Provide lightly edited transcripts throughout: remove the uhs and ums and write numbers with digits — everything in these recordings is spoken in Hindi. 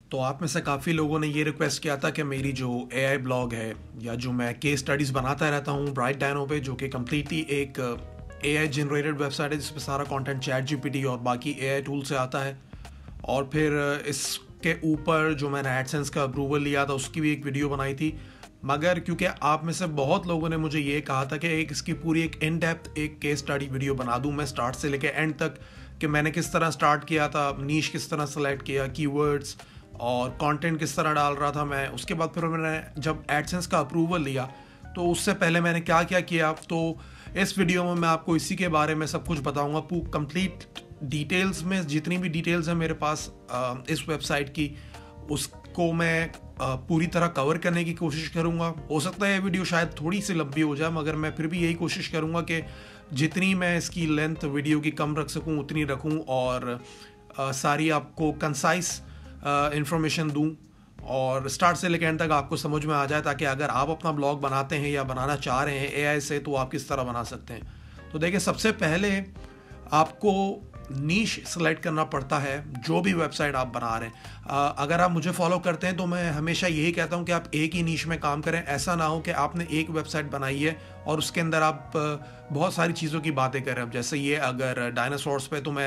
तो आप में से काफ़ी लोगों ने ये रिक्वेस्ट किया था कि मेरी जो एआई ब्लॉग है या जो मैं केस स्टडीज़ बनाता रहता हूँ ब्राइट डायनो पे, जो कि कम्प्लीटली एक एआई जनरेटेड वेबसाइट है जिसमें सारा कंटेंट चैट जीपीटी और बाकी एआई टूल से आता है। और फिर इसके ऊपर जो मैंने एडसेंस का अप्रूवल लिया था उसकी भी एक वीडियो बनाई थी। मगर क्योंकि आप में से बहुत लोगों ने मुझे ये कहा था कि इसकी पूरी एक इन डेप्थ एक केस स्टडी वीडियो बना दूँ मैं स्टार्ट से लेकर एंड तक, कि मैंने किस तरह स्टार्ट किया था, नीश किस तरह सेलेक्ट किया, कीवर्ड्स और कंटेंट किस तरह डाल रहा था मैं। उसके बाद फिर मैंने जब एडसेंस का अप्रूवल लिया तो उससे पहले मैंने क्या क्या किया, तो इस वीडियो में मैं आपको इसी के बारे में सब कुछ बताऊंगा। कंप्लीट डिटेल्स में जितनी भी डिटेल्स हैं मेरे पास इस वेबसाइट की, उसको मैं पूरी तरह कवर करने की कोशिश करूंगा। हो सकता है ये वीडियो शायद थोड़ी सी लंबी हो जाए, मगर मैं फिर भी यही कोशिश करूंगा कि जितनी मैं इसकी लेंथ वीडियो की कम रख सकूं उतनी रखूं और सारी आपको कंसाइज इंफॉर्मेशन दूं और स्टार्ट से लेकर एंड तक आपको समझ में आ जाए, ताकि अगर आप अपना ब्लॉग बनाते हैं या बनाना चाह रहे हैं एआई से तो आप किस तरह बना सकते हैं। तो देखिए, सबसे पहले आपको नीश सेलेक्ट करना पड़ता है जो भी वेबसाइट आप बना रहे हैं। अगर आप मुझे फॉलो करते हैं तो मैं हमेशा यही कहता हूं कि आप एक ही नीश में काम करें। ऐसा ना हो कि आपने एक वेबसाइट बनाई है और उसके अंदर आप बहुत सारी चीज़ों की बातें कर रहे हैं। जैसे ये अगर डायनासोर्स पे, तो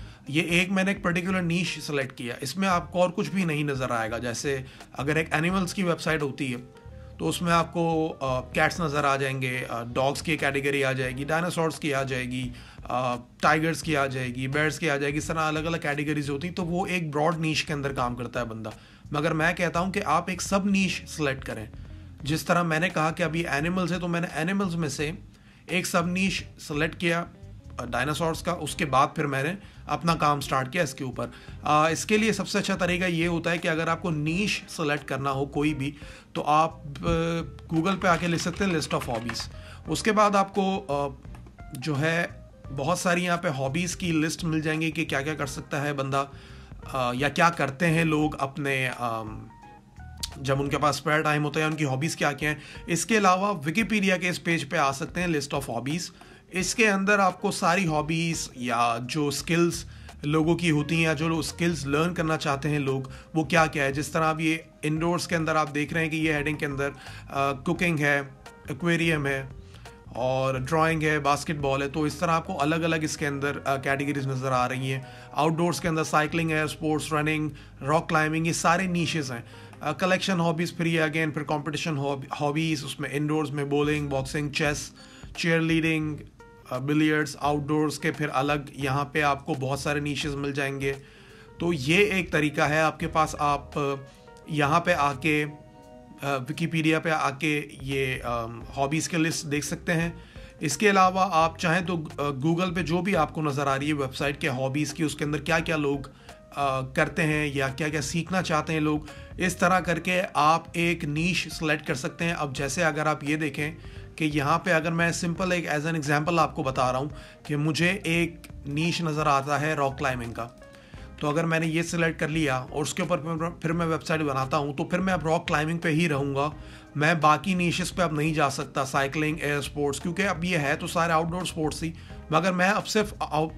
मैंने एक पर्टिकुलर नीश सेलेक्ट किया, इसमें आपको और कुछ भी नहीं नज़र आएगा। जैसे अगर एक एनिमल्स की वेबसाइट होती है तो उसमें आपको कैट्स नज़र आ जाएंगे, डॉग्स की कैटेगरी आ जाएगी, डायनासोर्स की आ जाएगी, टाइगर्स की आ जाएगी, बेयर्स की आ जाएगी। इस तरह अलग अलग कैटेगरीज होती, तो वो एक ब्रॉड नीश के अंदर काम करता है बंदा। मगर मैं कहता हूँ कि आप एक सब नीश सेलेक्ट करें। जिस तरह मैंने कहा कि अभी एनिमल्स है, तो मैंने एनिमल्स में से एक सब नीश सेलेक्ट किया डायनासोर्स का। उसके बाद फिर मैंने अपना काम स्टार्ट किया इसके ऊपर। इसके लिए सबसे अच्छा तरीका ये होता है कि अगर आपको नीश सेलेक्ट करना हो कोई भी, तो आप गूगल पे आके लिख सकते हैं लिस्ट ऑफ हॉबीज़। उसके बाद आपको जो है बहुत सारी यहाँ पे हॉबीज़ की लिस्ट मिल जाएंगी कि क्या क्या कर सकता है बंदा, या क्या करते हैं लोग अपने जब उनके पास स्पेयर टाइम होता है, उनकी हॉबीज़ क्या क्या हैं। इसके अलावा विकिपीडिया के इस पेज पे आ सकते हैं लिस्ट ऑफ हॉबीज़। इसके अंदर आपको सारी हॉबीज़ या जो स्किल्स लोगों की होती हैं या जो स्किल्स लर्न करना चाहते हैं लोग, वो क्या क्या है। जिस तरह आप ये इंडोर्स के अंदर आप देख रहे हैं कि ये हेडिंग के अंदर कुकिंग है, एक्वेरियम है और ड्राइंग है, बास्केटबॉल है। तो इस तरह आपको अलग अलग इसके अंदर कैटेगरीज नज़र आ रही हैं। आउटडोर्स के अंदर साइकिलिंग है, स्पोर्ट्स, रनिंग, रॉक क्लाइंबिंग, ये सारे नीशेज़ हैं। कलेक्शन हॉबीज़ फिर ये अगेन फिर कंपटीशन हॉबीज़, उसमें इंडोर्स में bowling, boxing, chess, cheerleading, billiards. Outdoors के फिर अलग यहाँ पे आपको बहुत सारे नीशेस मिल जाएंगे। तो ये एक तरीका है आपके पास, आप यहाँ पे आके विकिपीडिया पे आके ये हॉबीज़ के लिस्ट देख सकते हैं। इसके अलावा आप चाहें तो गूगल पे जो भी आपको नज़र आ रही है वेबसाइट के हॉबीज़ की, उसके अंदर क्या क्या लोग करते हैं या क्या क्या सीखना चाहते हैं लोग, इस तरह करके आप एक नीश सेलेक्ट कर सकते हैं। अब जैसे अगर आप ये देखें कि यहाँ पे अगर मैं सिंपल एक एज एन एग्जांपल आपको बता रहा हूँ कि मुझे एक नीश नज़र आता है रॉक क्लाइंबिंग का, तो अगर मैंने ये सिलेक्ट कर लिया और उसके ऊपर फिर मैं वेबसाइट बनाता हूँ, तो फिर मैं अब रॉक क्लाइंबिंग पे ही रहूँगा। मैं बाकी नीशेस पे अब नहीं जा सकता, साइकिलिंग, एयर स्पोर्ट्स, क्योंकि अब ये है तो सारे आउटडोर स्पोर्ट्स ही, मगर मैं अब सिर्फ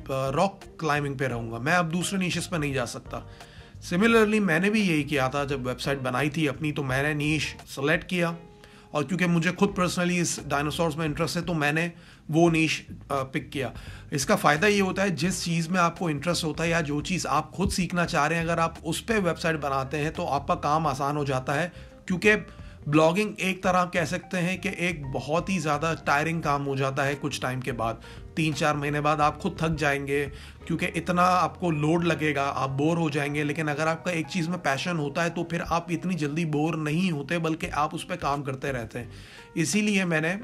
रॉक क्लाइंबिंग पे रहूँगा, मैं अब दूसरे नीशेस पे नहीं जा सकता। सिमिलरली मैंने भी यही किया था जब वेबसाइट बनाई थी अपनी, तो मैंने नीश सेलेक्ट किया और क्योंकि मुझे खुद पर्सनली इस डायनासोर्स में इंटरेस्ट है तो मैंने वो नीश पिक किया। इसका फ़ायदा ये होता है, जिस चीज़ में आपको इंटरेस्ट होता है या जो चीज़ आप खुद सीखना चाह रहे हैं, अगर आप उस पर वेबसाइट बनाते हैं तो आपका काम आसान हो जाता है। क्योंकि ब्लॉगिंग एक तरह कह सकते हैं कि एक बहुत ही ज़्यादा टायरिंग काम हो जाता है। कुछ टाइम के बाद 3-4 महीने बाद आप खुद थक जाएंगे क्योंकि इतना आपको लोड लगेगा, आप बोर हो जाएंगे। लेकिन अगर आपका एक चीज़ में पैशन होता है तो फिर आप इतनी जल्दी बोर नहीं होते, बल्कि आप उस पर काम करते रहते हैं। इसीलिए मैंने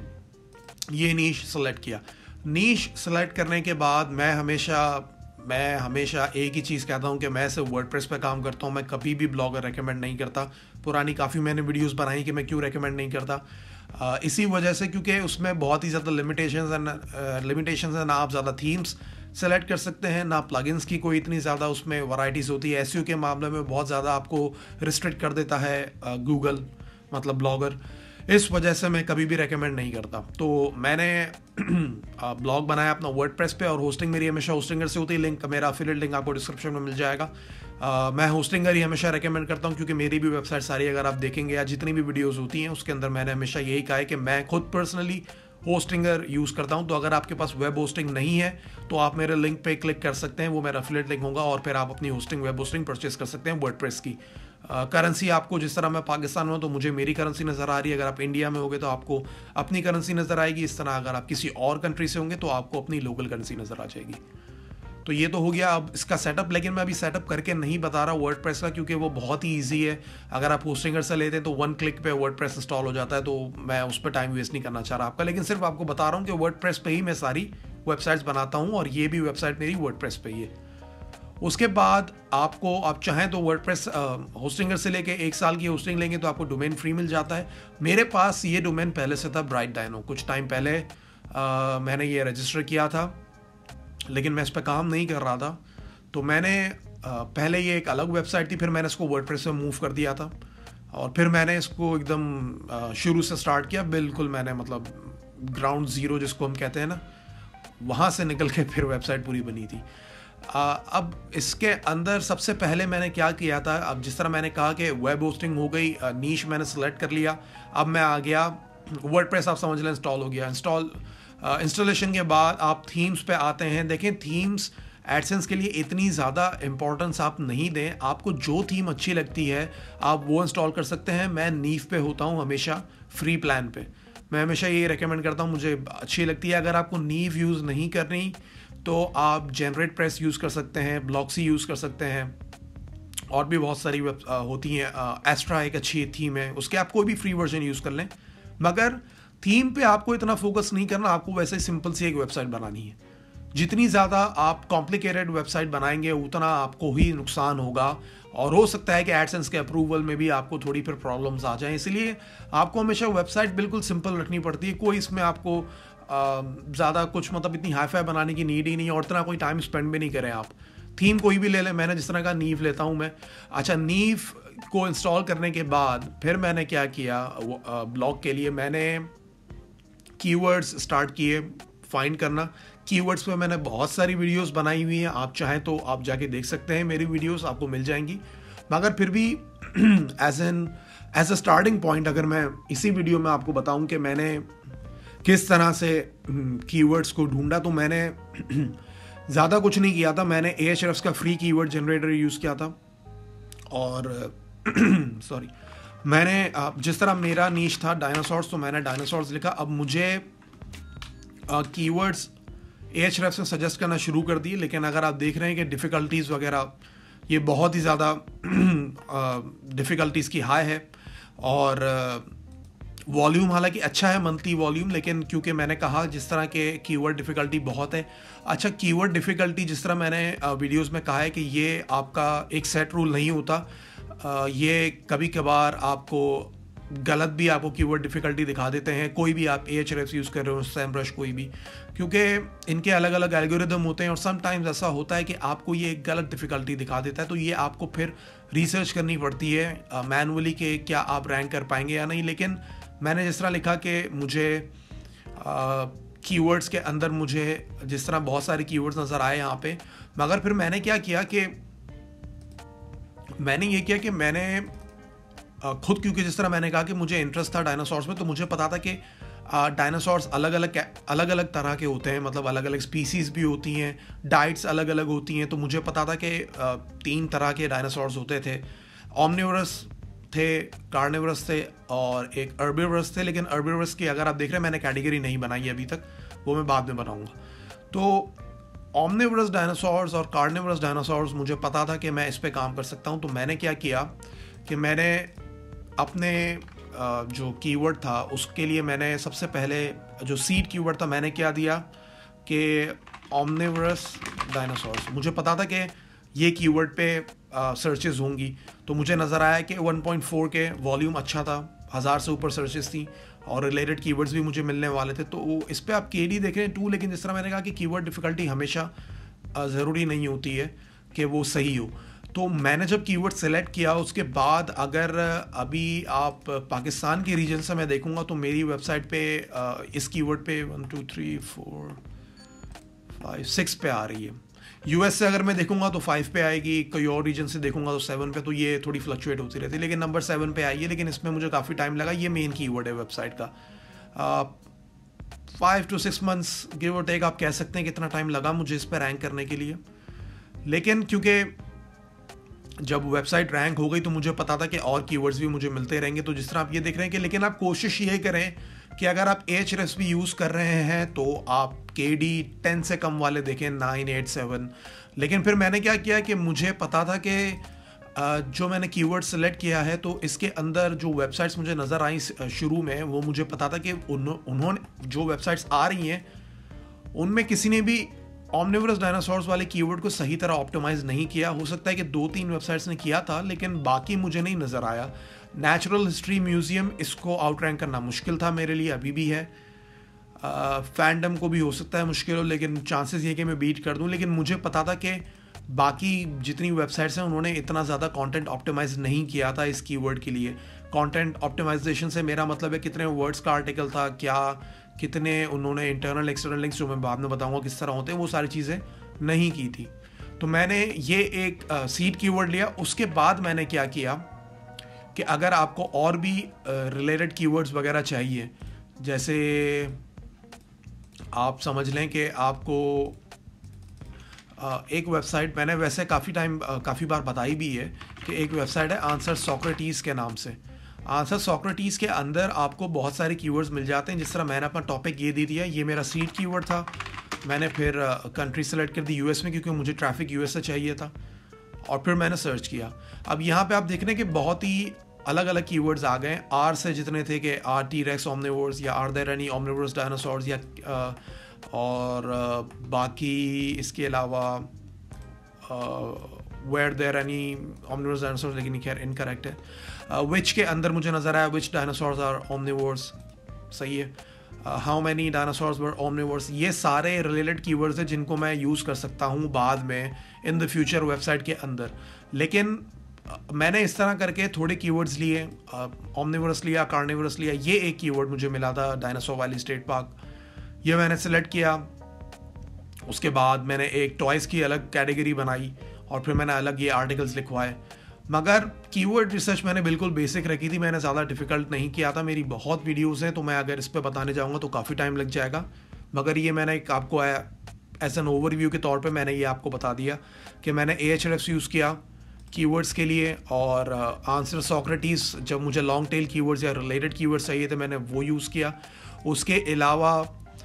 ये नीश सेलेक्ट किया। नीश सेलेक्ट करने के बाद मैं हमेशा एक ही चीज़ कहता हूँ कि मैं सिर्फ वर्डप्रेस पे काम करता हूँ। मैं कभी भी ब्लॉगर रेकमेंड नहीं करता। पुरानी काफ़ी मैंने वीडियोस बनाई कि मैं क्यों रेकमेंड नहीं करता, इसी वजह से क्योंकि उसमें बहुत ही ज़्यादा लिमिटेशंस हैं। ना आप ज़्यादा थीम्स सेलेक्ट कर सकते हैं, ना प्लगइन्स की कोई इतनी ज़्यादा उसमें वैरायटीज़ होती है। एसईओ के मामले में बहुत ज़्यादा आपको रिस्ट्रिक्ट कर देता है गूगल, मतलब ब्लॉगर। इस वजह से मैं कभी भी रेकमेंड नहीं करता। तो मैंने ब्लॉग बनाया अपना वर्डप्रेस पे, और होस्टिंग मेरी हमेशा होस्टिंगर से होती है। लिंक मेरा एफिलिएट लिंक आपको डिस्क्रिप्शन में मिल जाएगा। मैं होस्टिंगर ही हमेशा रेकमेंड करता हूँ, क्योंकि मेरी भी वेबसाइट सारी अगर आप देखेंगे या जितनी भी वीडियोस होती हैं उसके अंदर मैंने हमेशा यही कहा है कि मैं खुद पर्सनली होस्टिंगर यूज़ करता हूँ। तो अगर आपके पास वेब होस्टिंग नहीं है तो आप मेरे लिंक पे क्लिक कर सकते हैं, वो मेरा एफिलिएट लिंक होगा, और फिर आप अपनी होस्टिंग वेब होस्टिंग परचेस कर सकते हैं वर्डप्रेस की। करेंसी आपको, जिस तरह मैं पाकिस्तान में हूँ तो मुझे मेरी करेंसी नज़र आ रही है, अगर आप इंडिया में होगे तो आपको अपनी करेंसी नज़र आएगी। इस तरह अगर आप किसी और कंट्री से होंगे तो आपको अपनी लोकल करेंसी नज़र आ जाएगी। तो ये तो हो गया अब इसका सेटअप, लेकिन मैं अभी सेटअप करके नहीं बता रहा वर्डप्रेस का, क्योंकि वो बहुत ही ईजी है। अगर आप होस्टिंगर से लेते हैं तो 1 क्लिक पे वर्डप्रेस इंस्टॉल हो जाता है, तो मैं उस पर टाइम वेस्ट नहीं करना चाह रहा आपका, लेकिन सिर्फ आपको बता रहा हूँ कि वर्डप्रेस पे ही मैं सारी वेबसाइट्स बनाता हूँ, और ये भी वेबसाइट मेरी वर्डप्रेस पे ही है। उसके बाद आपको, आप चाहें तो वर्डप्रेस होस्टिंगर से लेके 1 साल की होस्टिंग लेंगे तो आपको डोमेन फ्री मिल जाता है। मेरे पास ये डोमेन पहले से था, ब्राइट डायनो। कुछ टाइम पहले मैंने ये रजिस्टर किया था, लेकिन मैं इस पर काम नहीं कर रहा था, तो मैंने पहले ये एक अलग वेबसाइट थी, फिर मैंने इसको वर्डप्रेस में मूव कर दिया था, और फिर मैंने इसको एकदम शुरू से स्टार्ट किया। बिल्कुल मैंने मतलब ग्राउंड ज़ीरो जिसको हम कहते हैं ना, वहाँ से निकल के फिर वेबसाइट पूरी बनी थी। अब इसके अंदर सबसे पहले मैंने क्या किया था, अब जिस तरह मैंने कहा कि वेब होस्टिंग हो गई, नीश मैंने सेलेक्ट कर लिया, अब मैं आ गया वर्डप्रेस, आप समझ लें इंस्टॉल हो गया। इंस्टॉलेशन के बाद आप थीम्स पे आते हैं। देखें, थीम्स एडसेंस के लिए इतनी ज़्यादा इंपॉर्टेंस आप नहीं दें, आपको जो थीम अच्छी लगती है आप वो इंस्टॉल कर सकते हैं। मैं नीफ पे होता हूँ हमेशा, फ्री प्लान पे। मैं हमेशा ये रेकमेंड करता हूँ, मुझे अच्छी लगती है। अगर आपको नीव यूज़ नहीं करनी तो आप जनरेट प्रेस यूज़ कर सकते हैं, ब्लॉक्सी यूज़ कर सकते हैं, और भी बहुत सारी होती हैं। एस्ट्रा एक अच्छी थीम है, उसके आप कोई भी फ्री वर्जन यूज़ कर लें, मगर थीम पे आपको इतना फोकस नहीं करना। आपको वैसे ही सिंपल सी एक वेबसाइट बनानी है। जितनी ज़्यादा आप कॉम्प्लिकेटेड वेबसाइट बनाएंगे उतना आपको ही नुकसान होगा, और हो सकता है कि एडसेंस के अप्रूवल में भी आपको थोड़ी फिर प्रॉब्लम्स आ जाएं। इसलिए आपको हमेशा वेबसाइट बिल्कुल सिंपल रखनी पड़ती है। कोई इसमें आपको ज़्यादा कुछ मतलब इतनी हाई-फाई बनाने की नीड ही नहीं है, और इतना कोई टाइम स्पेंड भी नहीं करें आप। थीम कोई भी ले लें, मैंने जिस तरह का नीव लेता हूँ मैं। अच्छा, नीव को इंस्टॉल करने के बाद फिर मैंने क्या किया, ब्लॉग के लिए मैंने कीवर्ड्स स्टार्ट किए फाइंड करना। कीवर्ड्स पे मैंने बहुत सारी वीडियोस बनाई हुई हैं, आप चाहें तो आप जाके देख सकते हैं, मेरी वीडियोस आपको मिल जाएंगी। मगर फिर भी एज अ स्टार्टिंग पॉइंट अगर मैं इसी वीडियो में आपको बताऊं कि मैंने किस तरह से कीवर्ड्स को ढूंढा, तो मैंने ज़्यादा कुछ नहीं किया था। मैंने Ahrefs का फ्री कीवर्ड जनरेटर यूज़ किया था, और सॉरी, मैंने जिस तरह मेरा नीश था डायनासोर्स, तो मैंने डायनासोर्स लिखा। अब मुझे कीवर्ड्स Ahrefs से सजेस्ट करना शुरू कर दिए, लेकिन अगर आप देख रहे हैं कि डिफ़िकल्टीज़ वगैरह ये बहुत ही ज़्यादा डिफ़िकल्टीज़ की हाई है, और वॉल्यूम हालांकि अच्छा है मंथली वॉल्यूम, लेकिन क्योंकि मैंने कहा जिस तरह के कीवर्ड डिफ़िकल्टी बहुत है। अच्छा, कीवर्ड डिफ़िकल्टी जिस तरह मैंने वीडियोस में कहा है कि ये आपका एक सेट रूल नहीं होता, ये कभी कभार आपको गलत भी आपको कीवर्ड डिफ़िकल्टी दिखा देते हैं। कोई भी आप Ahrefs यूज़ कर रहे हो, सैमब्रश कोई भी, क्योंकि इनके अलग अलग एल्गोरिदम होते हैं, और समटाइम्स ऐसा होता है कि आपको ये गलत डिफ़िकल्टी दिखा देता है। तो ये आपको फिर रिसर्च करनी पड़ती है मैनुअली कि क्या आप रैंक कर पाएंगे या नहीं। लेकिन मैंने जिस तरह लिखा कि मुझे कीवर्ड्स के अंदर मुझे जिस तरह बहुत सारे कीवर्ड्स नज़र आए यहाँ पे, मगर फिर मैंने क्या किया कि मैंने खुद, क्योंकि जिस तरह मैंने कहा कि मुझे इंटरेस्ट था डायनासोर्स में, तो मुझे पता था कि डायनासोर्स अलग अलग तरह के होते हैं, मतलब अलग अलग स्पीसीज़ भी होती हैं, डाइट्स अलग अलग होती हैं। तो मुझे पता था कि 3 तरह के डायनासोर्स होते थे, ऑमनिवोरस थे, कार्निवोरस थे, और एक अर्बिवोरस थे। लेकिन अर्बिवोरस की अगर आप देख रहे हैं मैंने कैटेगरी नहीं बनाई अभी तक, वो मैं बाद में बनाऊंगा। तो ऑमनिवोरस डायनासोर्स और कार्निवोरस डायनासोर्स मुझे पता था कि मैं इस पे काम कर सकता हूँ। तो मैंने क्या किया कि मैंने अपने जो कीवर्ड था उसके लिए मैंने सबसे पहले जो सीड कीवर्ड था मैंने क्या दिया कि ऑमनिवोरस डायनासोर्स। मुझे पता था कि ये कीवर्ड पे सर्चेज होंगी, तो मुझे नज़र आया कि 1.4 के वॉल्यूम अच्छा था, 1000 से ऊपर सर्चेस थी, और रिलेटेड कीवर्ड्स भी मुझे मिलने वाले थे। तो इस पर आप KD देख रहे हैं 2, लेकिन जिस तरह मैंने कहा कि कीवर्ड डिफ़िकल्टी हमेशा ज़रूरी नहीं होती है कि वो सही हो। तो मैंने जब कीवर्ड सेलेक्ट किया उसके बाद अगर अभी आप पाकिस्तान के रीजन से मैं देखूंगा तो मेरी वेबसाइट पे इस कीवर्ड पे 1 2 3 4 5 6 पे आ रही है। यूएस से अगर मैं देखूंगा तो 5 पे आएगी, कोई और रीजन से देखूंगा तो 7 पे, तो ये थोड़ी फ्लक्चुएट होती रहती है, लेकिन नंबर 7 पे आई है। लेकिन इसमें मुझे काफ़ी टाइम लगा, ये मेन कीवर्ड है वेबसाइट का। 5 to 6 मंथ्स गिव और टेक आप कह सकते हैं कितना टाइम लगा मुझे इस पर रैंक करने के लिए। लेकिन क्योंकि जब वेबसाइट रैंक हो गई तो मुझे पता था कि और कीवर्ड्स भी मुझे मिलते रहेंगे। तो जिस तरह आप ये देख रहे हैं कि, लेकिन आप कोशिश ये करें कि अगर आप Ahrefs भी यूज़ कर रहे हैं तो आप KD 10 से कम वाले देखें, 9, 8, 7। लेकिन फिर मैंने क्या किया कि मुझे पता था कि जो मैंने कीवर्ड सेलेक्ट किया है तो इसके अंदर जो वेबसाइट्स मुझे नज़र आई शुरू में, वो मुझे पता था कि उन्होंने जो वेबसाइट्स आ रही हैं उनमें किसी ने भी ऑमनिवरस डायनासोर्स वाले कीवर्ड को सही तरह ऑप्टिमाइज नहीं किया। हो सकता है कि 2-3 वेबसाइट्स ने किया था, लेकिन बाकी मुझे नहीं नज़र आया। नेचुरल हिस्ट्री म्यूजियम, इसको आउट रैंक करना मुश्किल था मेरे लिए, अभी भी है। फैंडम को भी हो सकता है मुश्किल हो, लेकिन चांसेस ये कि मैं बीट कर दूं। लेकिन मुझे पता था कि बाकी जितनी वेबसाइट्स हैं उन्होंने इतना ज़्यादा कंटेंट ऑप्टिमाइज नहीं किया था इस कीवर्ड के लिए। कंटेंट ऑप्टिमाइजेशन से मेरा मतलब है कितने वर्ड्स का आर्टिकल था, कितने उन्होंने इंटरनल एक्सटर्नल लिंक्स, जो मैं बाद में बताऊंगा किस तरह होते हैं, वो सारी चीज़ें नहीं की थी। तो मैंने ये एक सीड कीवर्ड लिया। उसके बाद मैंने क्या किया कि अगर आपको और भी रिलेटेड कीवर्ड्स वगैरह चाहिए, जैसे आप समझ लें कि आपको एक वेबसाइट मैंने वैसे काफ़ी बार बताई भी है कि एक वेबसाइट है आंसर सोक्रेटिस के नाम से। आंसर सोक्रेटिस के अंदर आपको बहुत सारे कीवर्ड्स मिल जाते हैं। जिस तरह मैंने अपना टॉपिक ये दे दिया, ये मेरा सीड कीवर्ड था। मैंने फिर कंट्री सेलेक्ट कर दी यूएस में, क्योंकि मुझे ट्रैफिक यूएस से चाहिए था, और फिर मैंने सर्च किया। अब यहाँ पे आप देख रहे हैं कि बहुत ही अलग अलग कीवर्ड्स आ गए। आर से जितने थे कि आर टी रेक्स ओमनिवोर्स, या are there any omnivorous dinosaurs, या और बाकी इसके अलावा were there any omnivorous dinosaurs, लेकिन खैर इनकरेक्ट है। विच के अंदर मुझे नज़र आया विच डायनासोर्स आर ओमनिवोर्स, सही है। How many dinosaurs were omnivores, ये सारे रिलेटेड कीवर्ड्स हैं जिनको मैं यूज़ कर सकता हूँ बाद में इन द फ्यूचर वेबसाइट के अंदर। लेकिन मैंने इस तरह करके थोड़े कीवर्ड्स लिए, ओमनिवोरस लिया, कार्निवोरस लिया। ये एक कीवर्ड मुझे मिला था डायनासोर वैली स्टेट पार्क, ये मैंने सेलेक्ट किया। उसके बाद मैंने एक टॉयज़ की अलग कैटेगरी बनाई, और फिर मैंने अलग ये आर्टिकल्स लिखवाए। मगर कीवर्ड रिसर्च मैंने बिल्कुल बेसिक रखी थी, मैंने ज़्यादा डिफ़िकल्ट नहीं किया था। मेरी बहुत वीडियोज़ हैं, तो मैं अगर इस पर बताने जाऊँगा तो काफ़ी टाइम लग जाएगा। मगर ये मैंने एक आपको एज एन ओवरव्यू के तौर पे मैंने ये आपको बता दिया कि मैंने Ahrefs यूज़ किया कीवर्ड्स के लिए, और आंसर सोक्रेटिस जब मुझे लॉन्ग टेल कीवर्ड्स या रिलेटेड कीवर्ड्स चाहिए थे मैंने वो यूज़ किया। उसके अलावा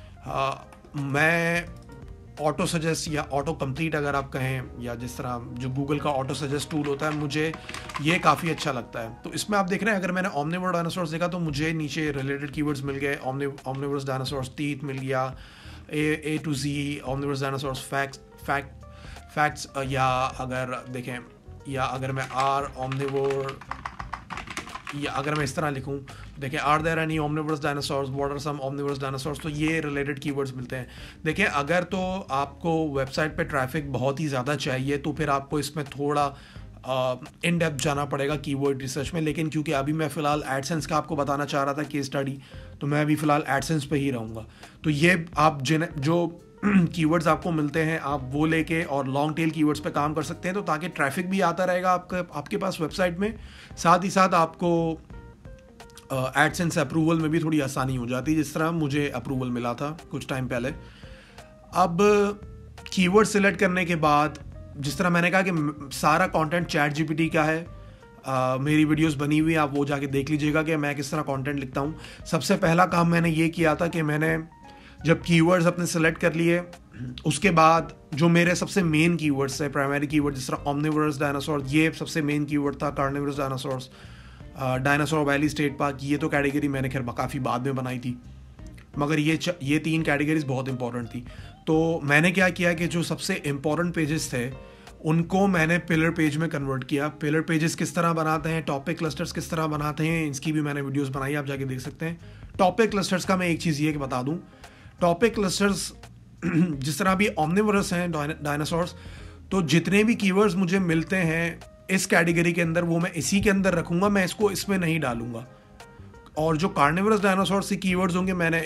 मैं ऑटो सजेस्ट या ऑटो कंप्लीट अगर आप कहें, या जिस तरह जो गूगल का ऑटो सजेस्ट टूल होता है, मुझे ये काफ़ी अच्छा लगता है। तो इसमें आप देख रहे हैं अगर मैंने ओमनिवोरस डायनासोर्स देखा तो मुझे नीचे रिलेटेड कीवर्ड्स मिल गए। ओमनिवोरस डायनासोर्स टीथ मिल गया, A to Z omnivorous dinosaurs facts, या अगर देखें, या अगर मैं आर ओमनिवोर, या अगर मैं इस तरह लिखूं, देखिए are there any omnivorous dinosaurs, what are some omnivorous dinosaurs, तो ये रिलेटेड कीवर्ड्स मिलते हैं। देखिए अगर तो आपको वेबसाइट पे ट्रैफिक बहुत ही ज़्यादा चाहिए तो फिर आपको इसमें थोड़ा इन डेप्थ जाना पड़ेगा कीवर्ड रिसर्च में। लेकिन क्योंकि अभी मैं फ़िलहाल एडसेंस का आपको बताना चाह रहा था केस स्टडी, तो मैं अभी फ़िलहाल एडसेंस पे ही रहूँगा। तो ये आप जो कीवर्ड्स आपको मिलते हैं आप वो लेके और लॉन्ग टेल कीवर्ड्स पे काम कर सकते हैं, तो ताकि ट्रैफिक भी आता रहेगा आपके पास वेबसाइट में, साथ ही साथ आपको एडसेंस अप्रूवल में भी थोड़ी आसानी हो जाती है, जिस तरह मुझे अप्रूवल मिला था कुछ टाइम पहले। अब कीवर्ड सिलेक्ट करने के बाद, जिस तरह मैंने कहा कि सारा कंटेंट ChatGPT का है, मेरी वीडियोस बनी हुई है, आप वो जाके देख लीजिएगा कि मैं किस तरह कंटेंट लिखता हूँ। सबसे पहला काम मैंने ये किया था कि मैंने जब कीवर्ड्स अपने सेलेक्ट कर लिए, उसके बाद जो मेरे सबसे मेन कीवर्ड्स है, प्राइमरी कीवर्ड, जिस तरह ओमनिवोरस डायनासोर, ये सबसे मेन कीवर्ड था। Carnivorous dinosaurs, dinosaur valley state park, ये तो कैटेगरी मैंने खैर काफ़ी बाद में बनाई थी, मगर ये 3 कैटेगरीज बहुत इंपॉर्टेंट थी। तो मैंने क्या किया कि जो सबसे इम्पॉर्टेंट पेजेस थे उनको मैंने पिलर पेज में कन्वर्ट किया। पिलर पेजेस किस तरह बनाते हैं, टॉपिक क्लस्टर्स किस तरह बनाते हैं, इसकी भी मैंने वीडियोस बनाई, आप जाके देख सकते हैं। टॉपिक क्लस्टर्स का मैं एक चीज़ ये कि बता दूं, टॉपिक क्लस्टर्स जिस तरह भी ओमनिवोरस हैं डायनासोर्स, तो जितने भी कीवर्ड्स मुझे मिलते हैं इस कैटेगरी के अंदर वो मैं इसी के अंदर रखूँगा, मैं इसको इसमें नहीं डालूँगा। और जो कार्निवोरस डायनासोर्स के कीवर्ड्स होंगे मैंने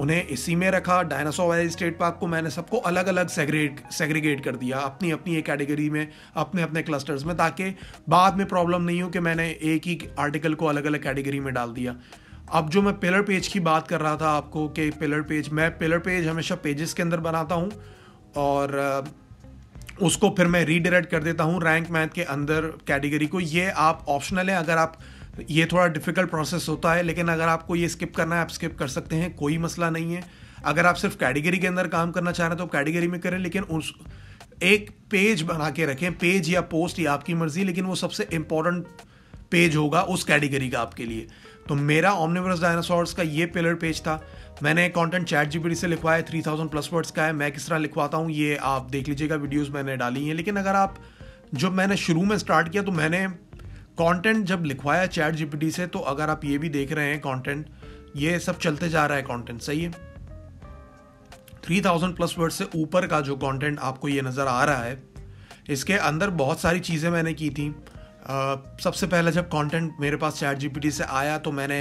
उन्हें इसी में रखा। डायनासोर वाले स्टेट पार्क को मैंने सबको अलग अलग सेग्रीगेट कर दिया अपनी अपनी एक कैटेगरी में, अपने अपने क्लस्टर्स में, ताकि बाद में प्रॉब्लम नहीं हो कि मैंने एक ही आर्टिकल को अलग अलग कैटेगरी में डाल दिया। अब जो मैं पिलर पेज की बात कर रहा था आपको कि मैं पिलर पेज हमेशा पेजेस के अंदर बनाता हूँ और उसको फिर मैं रीडायरेक्ट कर देता हूँ रैंक मैथ के अंदर कैटेगरी को। ये आप ऑप्शनल है, अगर आप, ये थोड़ा डिफिकल्ट प्रोसेस होता है, लेकिन अगर आपको ये स्किप करना है आप स्किप कर सकते हैं, कोई मसला नहीं है। अगर आप सिर्फ कैटेगरी के अंदर काम करना चाह रहे हैं तो कैटेगरी में करें, लेकिन उस एक पेज बना के रखें, पेज या पोस्ट या आपकी मर्जी, लेकिन वो सबसे इंपॉर्टेंट पेज होगा उस कैटेगरी का आपके लिए। तो मेरा ओमनिवरस डायनासोर्स का ये पिलर पेज था। मैंने कंटेंट ChatGPT से लिखवाया, 3000 प्लस वर्ड्स का है। मैं किस तरह लिखवाता हूँ ये आप देख लीजिएगा, वीडियोस मैंने डाली हैं। लेकिन अगर आप, जब मैंने शुरू में स्टार्ट किया तो मैंने कंटेंट जब लिखवाया ChatGPT से, तो अगर आप ये भी देख रहे हैं कंटेंट, ये सब चलते जा रहा है कंटेंट, सही है। 3000 प्लस वर्ड से ऊपर का जो कंटेंट आपको ये नज़र आ रहा है, इसके अंदर बहुत सारी चीज़ें मैंने की थी। सबसे पहले जब कंटेंट मेरे पास ChatGPT से आया तो मैंने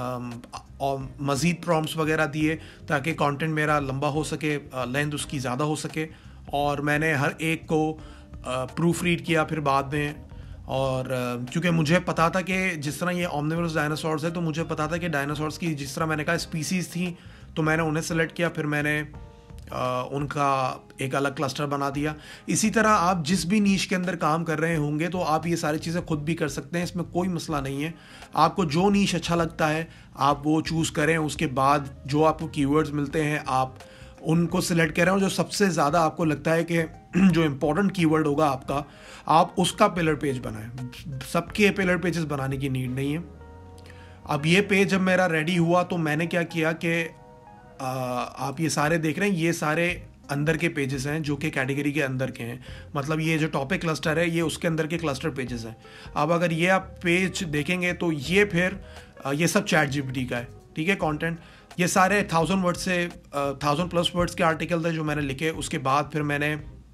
मज़ीद प्रॉम्प्ट्स वगैरह दिए ताकि कंटेंट मेरा लंबा हो सके, लेंथ उसकी ज़्यादा हो सके, और मैंने हर एक को प्रूफ रीड किया फिर बाद में। और क्योंकि मुझे पता था कि जिस तरह ये ओमनिवरस डायनासोर्स है, तो मुझे पता था कि डायनासोर्स की जिस तरह मैंने कहा स्पीसीज़ थी, तो मैंने उन्हें सेलेक्ट किया, फिर मैंने उनका एक अलग क्लस्टर बना दिया। इसी तरह आप जिस भी नीश के अंदर काम कर रहे होंगे तो आप ये सारी चीज़ें खुद भी कर सकते हैं, इसमें कोई मसला नहीं है। आपको जो नीश अच्छा लगता है आप वो चूज़ करें, उसके बाद जो आपको कीवर्ड्स मिलते हैं आप उनको सिलेक्ट करें, और जो सबसे ज़्यादा आपको लगता है कि जो इम्पोर्टेंट कीवर्ड होगा आपका, आप उसका पिलर पेज बनाएं। सबके पिलर पेजेस बनाने की नीड नहीं है। अब ये पेज जब मेरा रेडी हुआ तो मैंने क्या किया कि आप ये सारे देख रहे हैं, ये सारे अंदर के पेजेस हैं जो कि कैटेगरी के अंदर के हैं। मतलब ये जो टॉपिक क्लस्टर है ये उसके अंदर के क्लस्टर पेजेस हैं। अब अगर ये आप पेज देखेंगे तो ये फिर ये सब ChatGPT का है, ठीक है। कंटेंट ये सारे 1000 वर्ड से 1000 प्लस वर्ड्स के आर्टिकल थे जो मैंने लिखे। उसके बाद फिर मैंने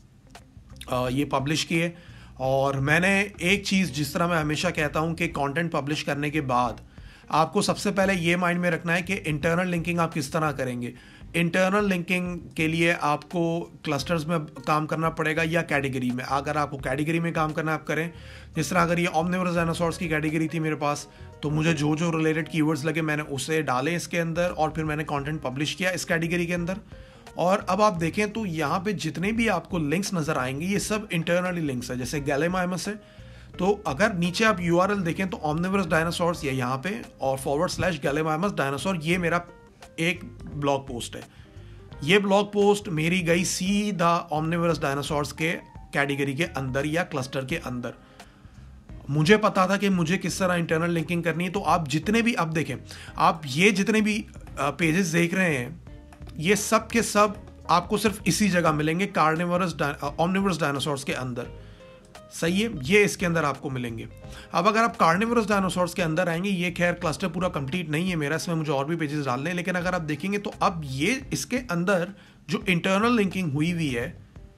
ये पब्लिश किए। और मैंने एक चीज़ जिस तरह मैं हमेशा कहता हूँ कि कंटेंट पब्लिश करने के बाद आपको सबसे पहले ये माइंड में रखना है कि इंटरनल लिंकिंग आप किस तरह करेंगे। इंटरनल लिंकिंग के लिए आपको क्लस्टर्स में काम करना पड़ेगा या कैटेगरी में। अगर आपको कैटेगरी में काम करना आप करें, जिस तरह अगर ये ओमनिवरस डायनासोर्स की कैटेगरी थी मेरे पास, तो मुझे जो जो रिलेटेड कीवर्ड्स लगे मैंने उसे डाले इसके अंदर, और फिर मैंने कंटेंट पब्लिश किया इस कैटेगरी के अंदर। और अब आप देखें तो यहाँ पे जितने भी आपको लिंक्स नज़र आएंगे ये सब इंटरनली लिंक्स है, जैसे गैलेमाइमस है। तो अगर नीचे आप URL देखें तो ओमनिवरस डायनासोर्स या यहाँ पे और /गैलेमाइमस डायनासोर, ये मेरा एक ब्लॉग पोस्ट है। ये ब्लॉग पोस्ट मेरी गई सीधा ओमनिवरस डायनासोर्स के कैटेगरी के अंदर या क्लस्टर के अंदर। मुझे पता था कि मुझे किस तरह इंटरनल लिंकिंग करनी है। तो आप जितने भी, अब देखें, आप ये जितने भी पेजेस देख रहे हैं ये सब के सब आपको सिर्फ इसी जगह मिलेंगे, ओमनिवरस डायनासोर्स के अंदर, सही है। ये इसके अंदर आपको मिलेंगे। अब अगर आप कार्निवरस डायनासोर्स के अंदर आएंगे, ये खैर क्लस्टर पूरा कंप्लीट नहीं है मेरा, इसमें मुझे और भी पेजेस डालने हैं, लेकिन अगर आप देखेंगे तो अब ये इसके अंदर जो इंटरनल लिंकिंग हुई हुई है,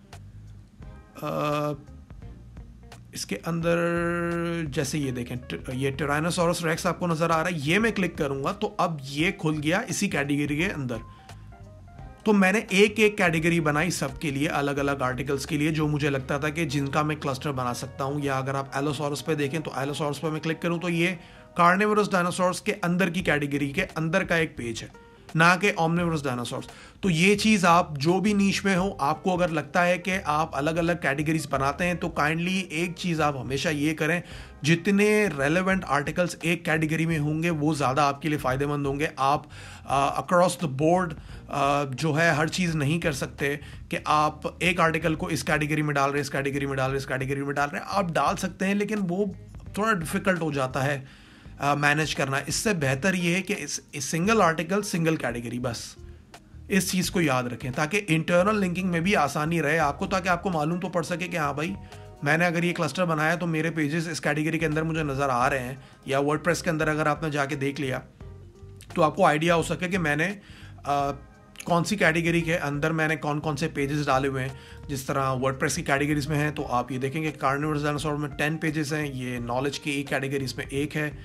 इसके अंदर जैसे ये देखें, ये टायरानोसॉरस रेक्स आपको नजर आ रहा है, ये मैं क्लिक करूंगा तो अब ये खुल गया इसी कैटेगरी के अंदर। तो मैंने एक एक कैटेगरी बनाई सबके लिए, अलग अलग आर्टिकल्स के लिए, जो मुझे लगता था कि जिनका मैं क्लस्टर बना सकता हूं। या अगर आप एलोसॉरस पे देखें तो एलोसॉरस पे मैं क्लिक करूं तो ये कार्निवरस डायनासोर्स के अंदर की कैटेगरी के अंदर का एक पेज है, ना कि ओमनिवरस डायनासोर्स। तो ये चीज़ आप जो भी नीश में हो, आपको अगर लगता है कि आप अलग अलग कैटेगरीज बनाते हैं तो काइंडली एक चीज़ आप हमेशा ये करें, जितने रेलेवेंट आर्टिकल्स एक कैटेगरी में होंगे वो ज़्यादा आपके लिए फ़ायदेमंद होंगे। आप अक्रॉस द बोर्ड जो है हर चीज़ नहीं कर सकते कि आप एक आर्टिकल को इस कैटेगरी में डाल रहे हैं, इस कैटेगरी में डाल रहे हैं, इस कैटेगरी में डाल रहे हैं। आप डाल सकते हैं लेकिन वो थोड़ा डिफ़िकल्ट हो जाता है मैनेज करना। इससे बेहतर ये है कि इस सिंगल आर्टिकल सिंगल कैटेगरी, बस इस चीज़ को याद रखें ताकि इंटरनल लिंकिंग में भी आसानी रहे आपको, ताकि आपको मालूम तो पड़ सके कि हाँ भाई मैंने अगर ये क्लस्टर बनाया तो मेरे पेजेस इस कैटेगरी के अंदर मुझे नज़र आ रहे हैं। या वर्डप्रेस के अंदर अगर आपने जाके देख लिया तो आपको आइडिया हो सके कि मैंने कौन सी कैटेगरी के अंदर मैंने कौन कौन से पेजेस डाले हुए हैं। जिस तरह वर्डप्रेस की कैटेगरीज में हैं तो आप ये देखेंगे कार्निवरस डायनासोर में 10 पेजेस हैं, ये नॉलेज की एक कैटेगरीज में एक है,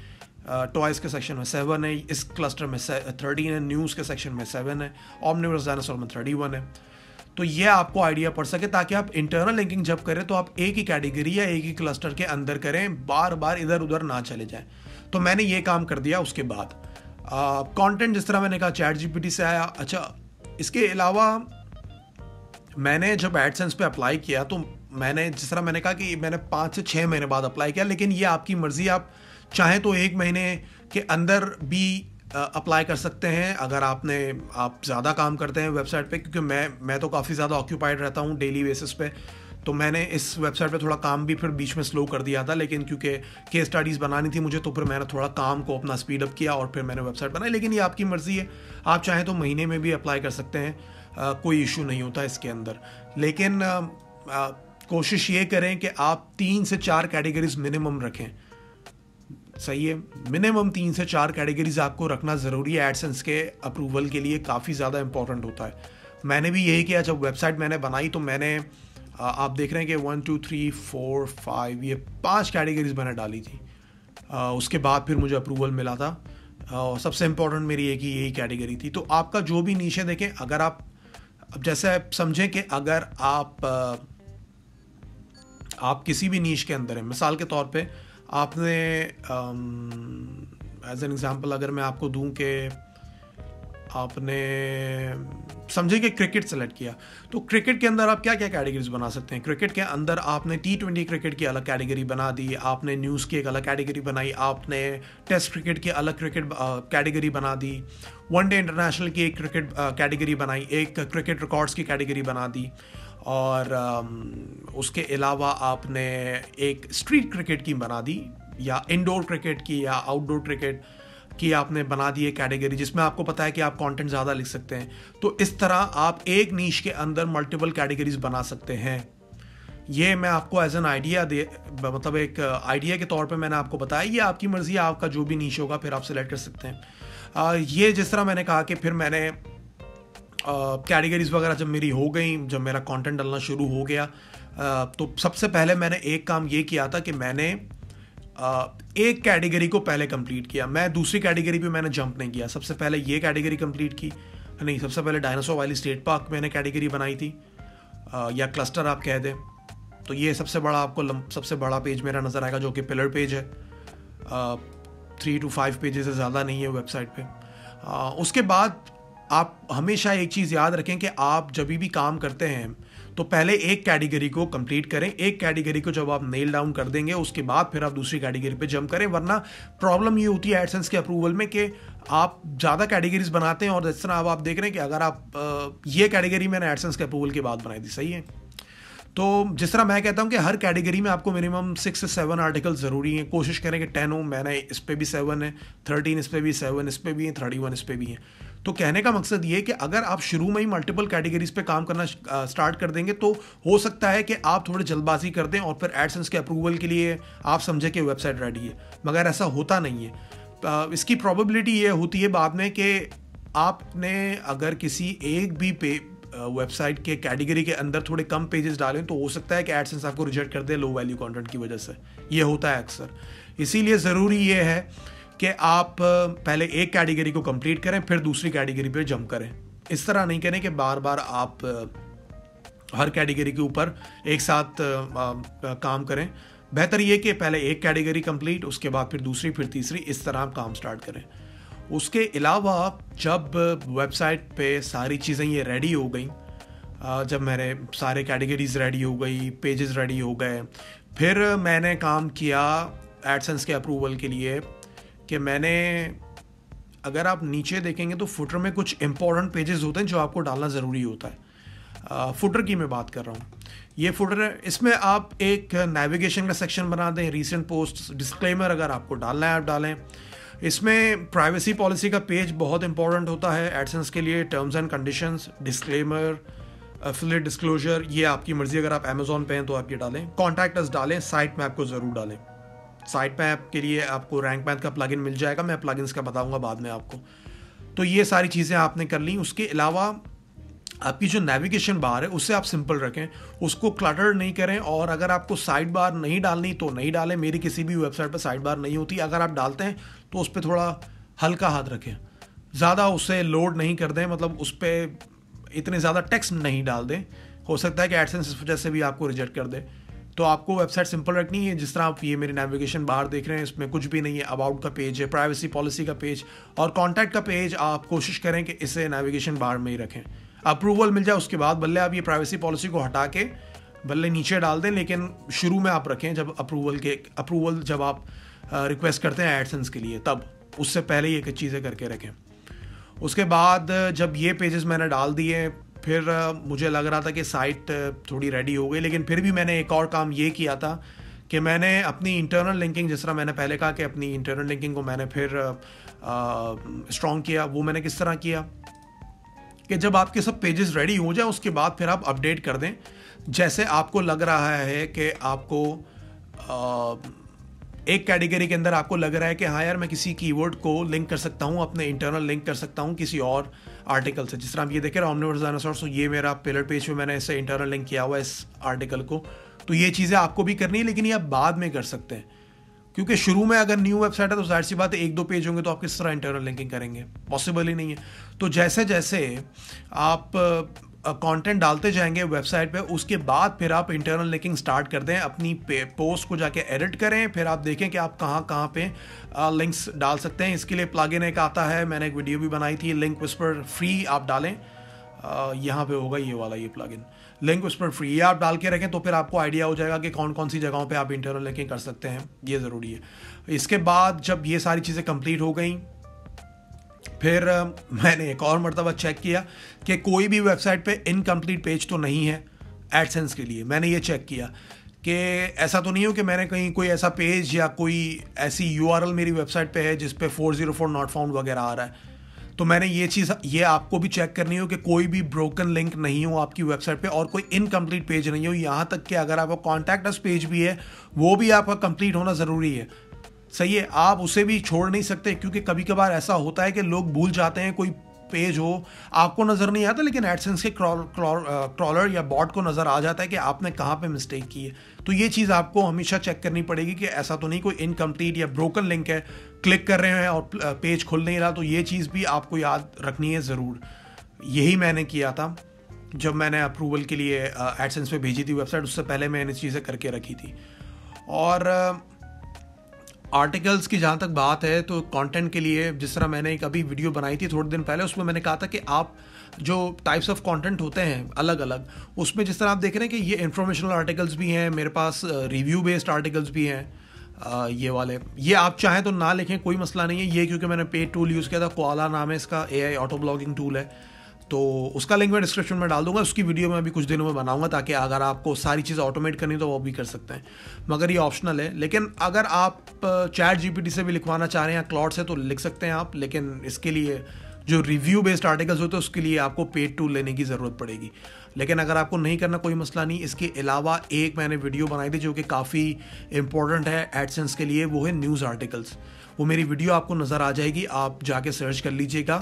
टॉयज़ के सेक्शन में 7 है, इस क्लस्टर में 13 है, न्यूज़ के सेक्शन में 7 है, ऑमनिवर्स डायनासोर में 31 है। तो ये आपको आइडिया पड़ सके, ताकि आप इंटरनल लिंकिंग जब करें तो आप एक ही कैटेगरी या एक ही क्लस्टर के अंदर करें, बार बार इधर उधर ना चले जाएं। तो मैंने ये काम कर दिया। उसके बाद कंटेंट जिस तरह मैंने कहा ChatGPT से आया। अच्छा, इसके अलावा मैंने जब एडसेंस पे अप्लाई किया तो मैंने जिस तरह मैंने कहा कि मैंने 5 से 6 महीने बाद अप्लाई किया, लेकिन ये आपकी मर्ज़ी, आप चाहें तो 1 महीने के अंदर भी अप्लाई कर सकते हैं अगर आप ज़्यादा काम करते हैं वेबसाइट पे, क्योंकि मैं तो काफ़ी ज़्यादा ऑक्यूपाइड रहता हूँ डेली बेसिस पे। तो मैंने इस वेबसाइट पे थोड़ा काम भी फिर बीच में स्लो कर दिया था, लेकिन क्योंकि केस स्टडीज़ बनानी थी मुझे, तो फिर मैंने थोड़ा काम को अपना स्पीड अप किया और फिर मैंने वेबसाइट बनाई। लेकिन ये आपकी मर्ज़ी है, आप चाहें तो महीने में भी अप्लाई कर सकते हैं, कोई इशू नहीं होता इसके अंदर। लेकिन कोशिश ये करें कि आप 3 से 4 कैटेगरीज मिनिमम रखें। सही है, मिनिमम 3 से 4 कैटेगरीज आपको रखना ज़रूरी है। एडसेंस के अप्रूवल के लिए काफ़ी ज़्यादा इंपॉर्टेंट होता है। मैंने भी यही किया, जब वेबसाइट मैंने बनाई तो मैंने आप देख रहे हैं कि 1 2 3 4 5 ये 5 कैटेगरीज मैंने डाली थी। उसके बाद फिर मुझे अप्रूवल मिला था। और सबसे इम्पोर्टेंट मेरी एक ही यही कैटेगरी थी। तो आपका जो भी नीश है, देखें, अगर आप अब जैसे समझें कि अगर आप किसी भी नीश के अंदर हैं, मिसाल के तौर पे आपने एज एन एग्जांपल अगर मैं आपको दूं कि आपने समझे कि क्रिकेट सेलेक्ट किया, तो क्रिकेट के अंदर आप क्या क्या कैटेगरीज बना सकते हैं। क्रिकेट के अंदर आपने T20 क्रिकेट की अलग कैटेगरी बना दी, आपने न्यूज़ की एक अलग कैटेगरी बनाई, आपने टेस्ट क्रिकेट की अलग क्रिकेट कैटेगरी बना दी, वनडे इंटरनेशनल की एक क्रिकेट कैटेगरी बनाई, एक क्रिकेट रिकॉर्ड्स की कैटेगरी बना दी, और उसके अलावा आपने एक स्ट्रीट क्रिकेट की बना दी, या इंडोर क्रिकेट की या आउटडोर क्रिकेट की आपने बना दी है कैटेगरी, जिसमें आपको पता है कि आप कंटेंट ज़्यादा लिख सकते हैं। तो इस तरह आप एक नीश के अंदर मल्टीपल कैटेगरीज बना सकते हैं। ये मैं आपको एज एन आइडिया मतलब एक आइडिया के तौर पे मैंने आपको बताया। ये आपकी मर्ज़ी है, आपका जो भी नीश होगा फिर आप सिलेक्ट कर सकते हैं। ये जिस तरह मैंने कहा कि फिर मैंने कैटेगरीज वगैरह जब मेरी हो गई, जब मेरा कंटेंट डलना शुरू हो गया, तो सबसे पहले मैंने एक काम ये किया था कि मैंने एक कैटेगरी को पहले कंप्लीट किया। मैं दूसरी कैटेगरी पे मैंने जंप नहीं किया। सबसे पहले ये कैटेगरी कंप्लीट की, नहीं, सबसे पहले डायनासोर वाली स्टेट पार्क मैंने कैटेगरी बनाई थी, या क्लस्टर आप कह दें। तो ये सबसे बड़ा पेज मेरा नज़र आएगा, जो कि पिलर पेज है। 3 to 5 पेजेस से ज़्यादा नहीं है वेबसाइट पे। उसके बाद आप हमेशा एक चीज़ याद रखें कि आप जब भी काम करते हैं तो पहले एक कैटेगरी को कंप्लीट करें। एक कैटेगरी को जब आप नेल डाउन कर देंगे, उसके बाद फिर आप दूसरी कैटेगरी पे जंप करें। वरना प्रॉब्लम ये होती है एडसेंस के अप्रूवल में कि आप ज़्यादा कैटेगरीज बनाते हैं, और जिस तरह अब आप देख रहे हैं कि अगर आप ये कैटेगरी मैंने एडसेंस के अप्रूवल के बाद बनाई थी, सही है। तो जिस तरह मैं कहता हूं कि हर कैटेगरी में आपको मिनिमम 6 से 7 आर्टिकल ज़रूरी हैं। कोशिश करें कि 10 हो। मैंने इस पर भी 7 है, 13 इस पर भी 7 इस पर भी है, 31 इस पर भी है। तो कहने का मकसद ये कि अगर आप शुरू में ही मल्टीपल कैटेगरीज पे काम करना स्टार्ट कर देंगे तो हो सकता है कि आप थोड़ी जल्दबाजी कर दें और फिर एडसेंस के अप्रूवल के लिए आप समझें कि वेबसाइट रेडी है, मगर ऐसा होता नहीं है। इसकी प्रोबेबिलिटी ये होती है बाद में कि आपने अगर किसी एक भी वेबसाइट के कैटेगरी के अंदर थोड़े कम पेजेस डालें तो हो सकता है कि एडसेंस आपको रिजेक्ट कर दे लो वैल्यू कंटेंट की वजह से। ये होता है अक्सर। इसीलिए ज़रूरी ये है कि आप पहले एक कैटेगरी को कंप्लीट करें, फिर दूसरी कैटेगरी पे जंप करें। इस तरह नहीं करें कि बार बार आप हर कैटेगरी के ऊपर एक साथ काम करें। बेहतर ये कि पहले एक कैटेगरी कंप्लीट, उसके बाद फिर दूसरी, फिर तीसरी, इस तरह आप काम स्टार्ट करें। उसके अलावा जब वेबसाइट पे सारी चीज़ें ये रेडी हो गई, जब मेरे सारे कैटेगरीज रेडी हो गई, पेजेस रेडी हो गए, फिर मैंने काम किया एडसेंस के अप्रूवल के लिए कि मैंने, अगर आप नीचे देखेंगे तो फुटर में कुछ इंपॉर्टेंट पेजेस होते हैं जो आपको डालना ज़रूरी होता है। फुटर की मैं बात कर रहा हूँ। ये फुटर है, इसमें आप एक नेविगेशन का सेक्शन बना दें, रीसेंट पोस्ट, डिस्क्लेमर अगर आपको डालना है आप डालें। इसमें प्राइवेसी पॉलिसी का पेज बहुत इंपॉर्टेंट होता है एडसेंस के लिए, terms and conditions, disclaimer, affiliate disclosure, ये आपकी मर्ज़ी। अगर आप अमेज़ॉन पे हैं तो आप ये डालें। कॉन्टैक्ट अस डालें, साइट मैप को ज़रूर डालें। साइट मैप के लिए आपको रैंक मैप का प्लगइन मिल जाएगा, मैं प्लगइन्स का बताऊंगा बाद में आपको। तो ये सारी चीज़ें आपने कर ली। उसके अलावा आपकी जो नेविगेशन बार है उससे आप सिंपल रखें, उसको क्लटर नहीं करें। और अगर आपको साइड बार नहीं डालनी तो नहीं डालें, मेरी किसी भी वेबसाइट पर साइड बार नहीं होती। अगर आप डालते हैं तो उस पर थोड़ा हल्का हाथ रखें, ज़्यादा उसे लोड नहीं कर दें, मतलब उस पर इतने ज़्यादा टेक्स्ट नहीं डाल दें। हो सकता है कि एडसेंस इस वजह से भी आपको रिजेक्ट कर दे। तो आपको वेबसाइट सिंपल रखनी है। जिस तरह आप ये मेरी नेविगेशन बार देख रहे हैं, इसमें कुछ भी नहीं है। अबाउट का पेज है, प्राइवेसी पॉलिसी का पेज और कॉन्टैक्ट का पेज आप कोशिश करें कि इसे नेविगेशन बार में ही रखें। अप्रूवल मिल जाए उसके बाद भले आप ये प्राइवेसी पॉलिसी को हटा के भले नीचे डाल दें, लेकिन शुरू में आप रखें जब अप्रूवल जब आप रिक्वेस्ट करते हैं एडसेंस के लिए, तब उससे पहले ये चीज़ें करके रखें। उसके बाद जब ये पेजेस मैंने डाल दिए, फिर मुझे लग रहा था कि साइट थोड़ी रेडी हो गई, लेकिन फिर भी मैंने एक और काम ये किया था कि मैंने अपनी इंटरनल लिंकिंग, जिस तरह मैंने पहले कहा कि अपनी इंटरनल लिंकिंग को मैंने फिर स्ट्रॉन्ग किया। वो मैंने किस तरह किया कि जब आपके सब पेजेस रेडी हो जाए उसके बाद फिर आप अपडेट कर दें। जैसे आपको लग रहा है कि आपको एक कैटेगरी के अंदर आपको लग रहा है कि हाँ यार मैं किसी कीवर्ड को लिंक कर सकता हूँ, अपने इंटरनल लिंक कर सकता हूँ किसी और आर्टिकल से। जिस तरह आप ये देखें ऑमनिवर्स डायनासोर्स, तो ये मेरा पिलर पेज पे मैंने इसे इंटरनल लिंक किया हुआ है इस आर्टिकल को। तो ये चीज़ें आपको भी करनी है, लेकिन ये आप बाद में कर सकते हैं, क्योंकि शुरू में अगर न्यू वेबसाइट है तो जाहिर सी बात है 1-2 पेज होंगे तो आप किस तरह इंटरनल लिंकिंग करेंगे, पॉसिबल ही नहीं है। तो जैसे जैसे आप कंटेंट डालते जाएंगे वेबसाइट पे, उसके बाद फिर आप इंटरनल लिंकिंग स्टार्ट कर दें। अपनी पोस्ट को जाके एडिट करें, फिर आप देखें कि आप कहाँ कहाँ पे लिंक्स डाल सकते हैं। इसके लिए प्लगइन एक आता है, मैंने एक वीडियो भी बनाई थी, लिंक विस्पर फ्री आप डालें। यहाँ पे होगा ये वाला, ये प्लगइन लिंक विस्पर फ्री, ये आप डाल के रखें तो फिर आपको आइडिया हो जाएगा कि कौन कौन सी जगहों पे आप इंटरनल लिंकिंग कर सकते हैं। ये ज़रूरी है। इसके बाद जब ये सारी चीज़ें कंप्लीट हो गई, फिर मैंने एक और मरतबा चेक किया कि कोई भी वेबसाइट पे इनकम्प्लीट पेज तो नहीं है एडसेंस के लिए। मैंने ये चेक किया कि ऐसा तो नहीं हो कि मैंने कहीं कोई ऐसा पेज या कोई ऐसी URL मेरी वेबसाइट पे है जिस पे 404 नॉट फाउंड वगैरह आ रहा है। तो मैंने ये आपको भी चेक करनी हो कि कोई भी ब्रोकन लिंक नहीं हो आपकी वेबसाइट पे और कोई इनकम्प्लीट पेज नहीं हो। यहाँ तक कि अगर आपका कॉन्टैक्ट अस पेज भी है वो भी आपका कंप्लीट होना ज़रूरी है। सही है, आप उसे भी छोड़ नहीं सकते, क्योंकि कभी कभार ऐसा होता है कि लोग भूल जाते हैं, कोई पेज हो आपको नज़र नहीं आता लेकिन एडसेंस के क्रॉलर या बॉट को नज़र आ जाता है कि आपने कहाँ पे मिस्टेक की है। तो ये चीज़ आपको हमेशा चेक करनी पड़ेगी कि ऐसा तो नहीं कोई इनकम्प्लीट या ब्रोकन लिंक है, क्लिक कर रहे हैं और पेज खुल नहीं रहा। तो ये चीज़ भी आपको याद रखनी है ज़रूर। यही मैंने किया था जब मैंने अप्रूवल के लिए एडसेंस पे भेजी थी वेबसाइट, उससे पहले मैंने चीज़ें करके रखी थी। और आर्टिकल्स की जहाँ तक बात है तो कंटेंट के लिए जिस तरह मैंने एक अभी वीडियो बनाई थी थोड़े दिन पहले, उसमें मैंने कहा था कि आप जो टाइप्स ऑफ कंटेंट होते हैं अलग अलग, उसमें जिस तरह आप देख रहे हैं कि ये इन्फॉर्मेशनल आर्टिकल्स भी हैं, मेरे पास रिव्यू बेस्ड आर्टिकल्स भी हैं। ये वाले, ये आप चाहें तो ना लिखें, कोई मसला नहीं है। ये क्योंकि मैंने पेड टूल यूज़ किया था, कोआला नाम है इसका, AI ऑटो ब्लॉगिंग टूल है, तो उसका लिंक मैं डिस्क्रिप्शन में डाल दूंगा। उसकी वीडियो मैं अभी कुछ दिनों में बनाऊंगा ताकि अगर आपको सारी चीज़ें ऑटोमेट करनी तो वो भी कर सकते हैं, मगर ये ऑप्शनल है। लेकिन अगर आप ChatGPT से भी लिखवाना चाह रहे हैं या क्लाउड से तो लिख सकते हैं आप, लेकिन इसके लिए जो रिव्यू बेस्ड आर्टिकल्स होते हैं उसके लिए आपको पेड टूल लेने की ज़रूरत पड़ेगी। लेकिन अगर आपको नहीं करना कोई मसला नहीं। इसके अलावा एक मैंने वीडियो बनाई थी जो कि काफ़ी इंपॉर्टेंट है एडसेंस के लिए, वो है न्यूज़ आर्टिकल्स। वो मेरी वीडियो आपको नज़र आ जाएगी, आप जाके सर्च कर लीजिएगा।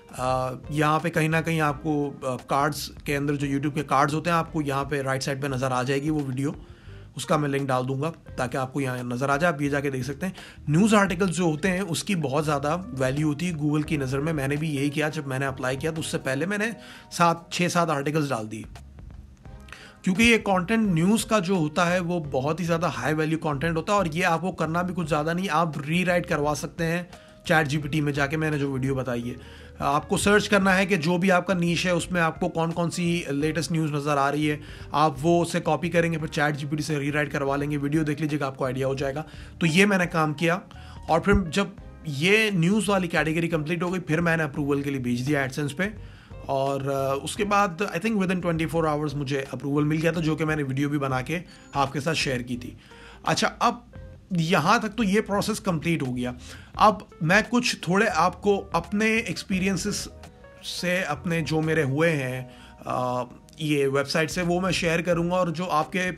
यहाँ पे कहीं ना कहीं आपको कार्ड्स के अंदर जो यूट्यूब के कार्ड्स होते हैं आपको यहाँ पे राइट साइड पे नज़र आ जाएगी वो वीडियो, उसका मैं लिंक डाल दूंगा ताकि आपको यहाँ नज़र आ जाए, आप ये जाके देख सकते हैं। न्यूज़ आर्टिकल्स जो होते हैं उसकी बहुत ज़्यादा वैल्यू होती है गूगल की नज़र में। मैंने भी यही किया, जब मैंने अप्लाई किया तो उससे पहले मैंने 6-7 आर्टिकल्स डाल दिए, क्योंकि ये कंटेंट न्यूज़ का जो होता है वो बहुत ही ज़्यादा हाई वैल्यू कंटेंट होता है और ये आपको करना भी कुछ ज़्यादा नहीं, आप रीराइट करवा सकते हैं ChatGPT में जाके। मैंने जो वीडियो बताई है, आपको सर्च करना है कि जो भी आपका नीश है उसमें आपको कौन कौन सी लेटेस्ट न्यूज़ नज़र आ रही है, आप वो उसे कॉपी करेंगे, फिर ChatGPT से रीराइट करवा लेंगे, वीडियो देख लीजिएगा, आपको आइडिया हो जाएगा। तो ये मैंने काम किया और फिर जब ये न्यूज़ वाली कैटेगरी कंप्लीट हो गई फिर मैंने अप्रूवल के लिए भेज दिया एडसेंस पे, और उसके बाद I think within 24 hours मुझे अप्रूवल मिल गया था, जो कि मैंने वीडियो भी बना के आपके साथ शेयर की थी। अच्छा, अब यहाँ तक तो ये प्रोसेस कंप्लीट हो गया। अब मैं कुछ थोड़े आपको अपने एक्सपीरियंसेस से, अपने जो मेरे हुए हैं ये वेबसाइट से, वो मैं शेयर करूँगा, और जो आपके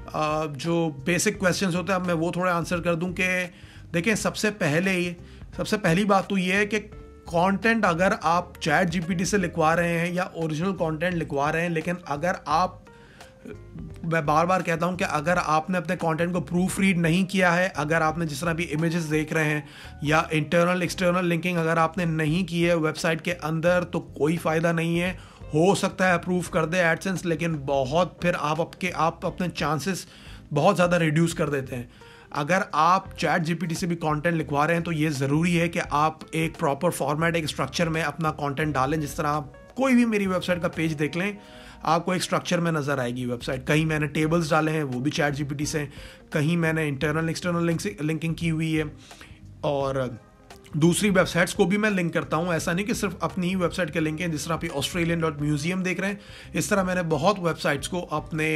जो बेसिक क्वेश्चंस होते हैं अब मैं वो थोड़े आंसर कर दूँ। कि देखें, सबसे पहली बात तो ये है कि कंटेंट अगर आप चैट जीपीटी से लिखवा रहे हैं या ओरिजिनल कंटेंट लिखवा रहे हैं, लेकिन अगर आप, मैं बार बार कहता हूं कि अगर आपने अपने कंटेंट को प्रूफ रीड नहीं किया है, अगर आपने जिस तरह भी इमेजेस देख रहे हैं या इंटरनल एक्सटर्नल लिंकिंग अगर आपने नहीं की है वेबसाइट के अंदर, तो कोई फ़ायदा नहीं है। हो सकता है अप्रूव कर दे एडसेंस, लेकिन बहुत फिर आप अपने चांसेस बहुत ज़्यादा रिड्यूस कर देते हैं। अगर आप चैट जीपीटी से भी कंटेंट लिखवा रहे हैं तो ये ज़रूरी है कि आप एक प्रॉपर फॉर्मेट, एक स्ट्रक्चर में अपना कंटेंट डालें। जिस तरह आप कोई भी मेरी वेबसाइट का पेज देख लें, आपको एक स्ट्रक्चर में नज़र आएगी वेबसाइट। कहीं मैंने टेबल्स डाले हैं, वो भी चैट जीपीटी से, कहीं मैंने इंटरनल एक्सटर्नल लिंकिंग की हुई है, और दूसरी वेबसाइट्स को भी मैं लिंक करता हूँ। ऐसा नहीं कि सिर्फ अपनी ही वेबसाइट के लिंक हैं। जिस तरह आप australian.museum देख रहे हैं, इस तरह मैंने बहुत वेबसाइट्स को अपने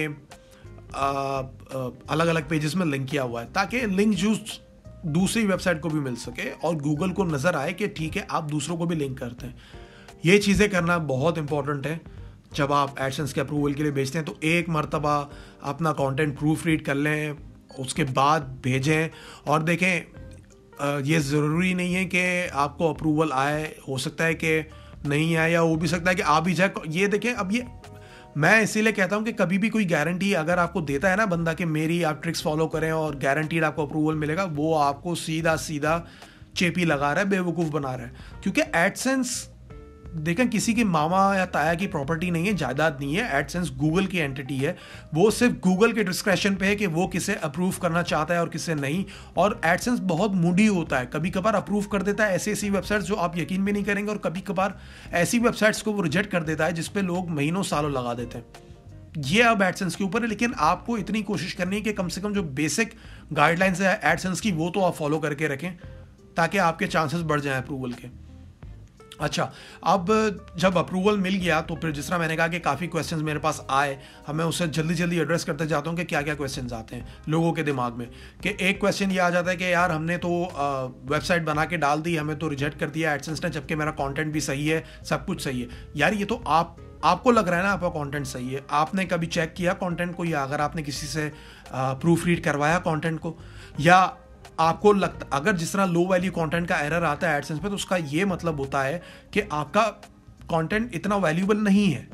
अलग अलग पेजेस में लिंक किया हुआ है, ताकि लिंक जूस दूसरी वेबसाइट को भी मिल सके और गूगल को नज़र आए कि ठीक है, आप दूसरों को भी लिंक करते हैं। ये चीज़ें करना बहुत इंपॉर्टेंट है। जब आप एडसेंस के अप्रूवल के लिए भेजते हैं तो एक मरतबा अपना कंटेंट प्रूफ रीड कर लें, उसके बाद भेजें। और देखें, ये ज़रूरी नहीं है कि आपको अप्रूवल आए, हो सकता है कि नहीं आए, या हो भी सकता है कि आ भी जाए। ये देखें, अब ये मैं इसीलिए कहता हूँ कि कभी भी कोई गारंटी अगर आपको देता है ना बंदा कि मेरी आप ट्रिक्स फॉलो करें और गारंटीड आपको अप्रूवल मिलेगा, वो आपको सीधा सीधा चेपी लगा रहा है, बेवकूफ़ बना रहा है। क्योंकि एडसेंस देखें किसी की मामा या ताया की प्रॉपर्टी नहीं है, जायदाद नहीं है। एडसेंस गूगल की एंटिटी है, वो सिर्फ गूगल के डिस्क्रेशन पे है कि वो किसे अप्रूव करना चाहता है और किसे नहीं। और एडसेंस बहुत मूडी होता है, कभी कभार अप्रूव कर देता है ऐसी वेबसाइट्स जो आप यकीन भी नहीं करेंगे, और कभी कभार ऐसी वेबसाइट्स को वो रिजेक्ट कर देता है जिसपे लोग महीनों सालों लगा देते हैं। ये अब एडसेंस के ऊपर है, लेकिन आपको इतनी कोशिश करनी है कि कम से कम जो बेसिक गाइडलाइंस है एडसेंस की, वो तो आप फॉलो करके रखें, ताकि आपके चांसेस बढ़ जाएं अप्रूवल के। अच्छा, अब जब अप्रूवल मिल गया तो फिर जिस तरह मैंने कहा कि काफ़ी क्वेश्चंस मेरे पास आए, हमें उससे जल्दी जल्दी एड्रेस करते जाता हूँ कि क्या क्या क्वेश्चंस आते हैं लोगों के दिमाग में। कि एक क्वेश्चन ये आ जाता है कि यार हमने तो वेबसाइट बना के डाल दी, हमें तो रिजेक्ट कर दिया एडसेंस ने, जबकि मेरा कंटेंट भी सही है, सब कुछ सही है। यार ये तो आपको लग रहा है ना आपका कंटेंट सही है, आपने कभी चेक किया कंटेंट को, या अगर आपने किसी से प्रूफ रीड करवाया कंटेंट को, या आपको लगता, अगर जिस तरह लो वैल्यू कंटेंट का एरर आता है एडसेंस पे, तो उसका ये मतलब होता है कि आपका कंटेंट इतना वैल्यूएबल नहीं है।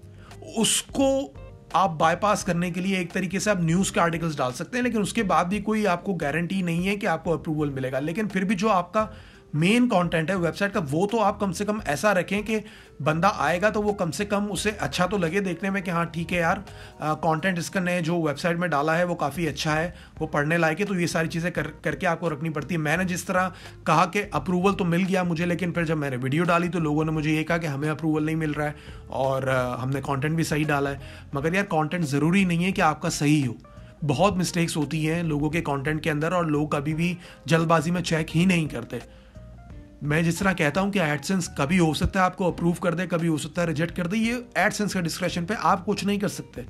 उसको आप बाईपास करने के लिए एक तरीके से आप न्यूज़ के आर्टिकल्स डाल सकते हैं, लेकिन उसके बाद भी कोई आपको गारंटी नहीं है कि आपको अप्रूवल मिलेगा। लेकिन फिर भी जो आपका मेन कंटेंट है वेबसाइट का, वो तो आप कम से कम ऐसा रखें कि बंदा आएगा तो वो कम से कम उसे अच्छा तो लगे देखने में कि हाँ ठीक है यार, कंटेंट इसका नए जो वेबसाइट में डाला है वो काफ़ी अच्छा है, वो पढ़ने लायक है। तो ये सारी चीज़ें करके आपको रखनी पड़ती है। मैंने जिस तरह कहा कि अप्रूवल तो मिल गया मुझे, लेकिन फिर जब मैंने वीडियो डाली तो लोगों ने मुझे ये कहा कि हमें अप्रूवल नहीं मिल रहा है, और हमने कॉन्टेंट भी सही डाला है। मगर यार कॉन्टेंट ज़रूरी नहीं है कि आपका सही हो। बहुत मिस्टेक्स होती हैं लोगों के कॉन्टेंट के अंदर, और लोग कभी भी जल्दबाजी में चेक ही नहीं करते। मैं जिस तरह कहता हूं कि एडसेंस कभी हो सकता है आपको अप्रूव कर दे, कभी हो सकता है रिजेक्ट कर दे, ये एडसेंस के डिस्क्रेशन पे, आप कुछ नहीं कर सकते।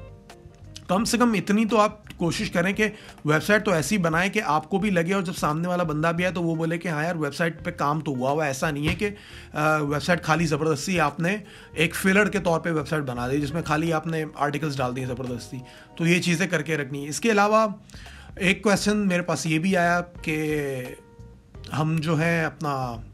कम से कम इतनी तो आप कोशिश करें कि वेबसाइट तो ऐसी बनाएं कि आपको भी लगे, और जब सामने वाला बंदा भी आए तो वो बोले कि हाँ यार वेबसाइट पे काम तो हुआ। ऐसा नहीं है कि वेबसाइट खाली ज़बरदस्ती आपने एक फिलर के तौर पे वेबसाइट बना दी जिसमें खाली आपने आर्टिकल्स डाल दिए ज़बरदस्ती। तो ये चीज़ें करके रखनी है। इसके अलावा एक क्वेश्चन मेरे पास ये भी आया कि हम जो है अपना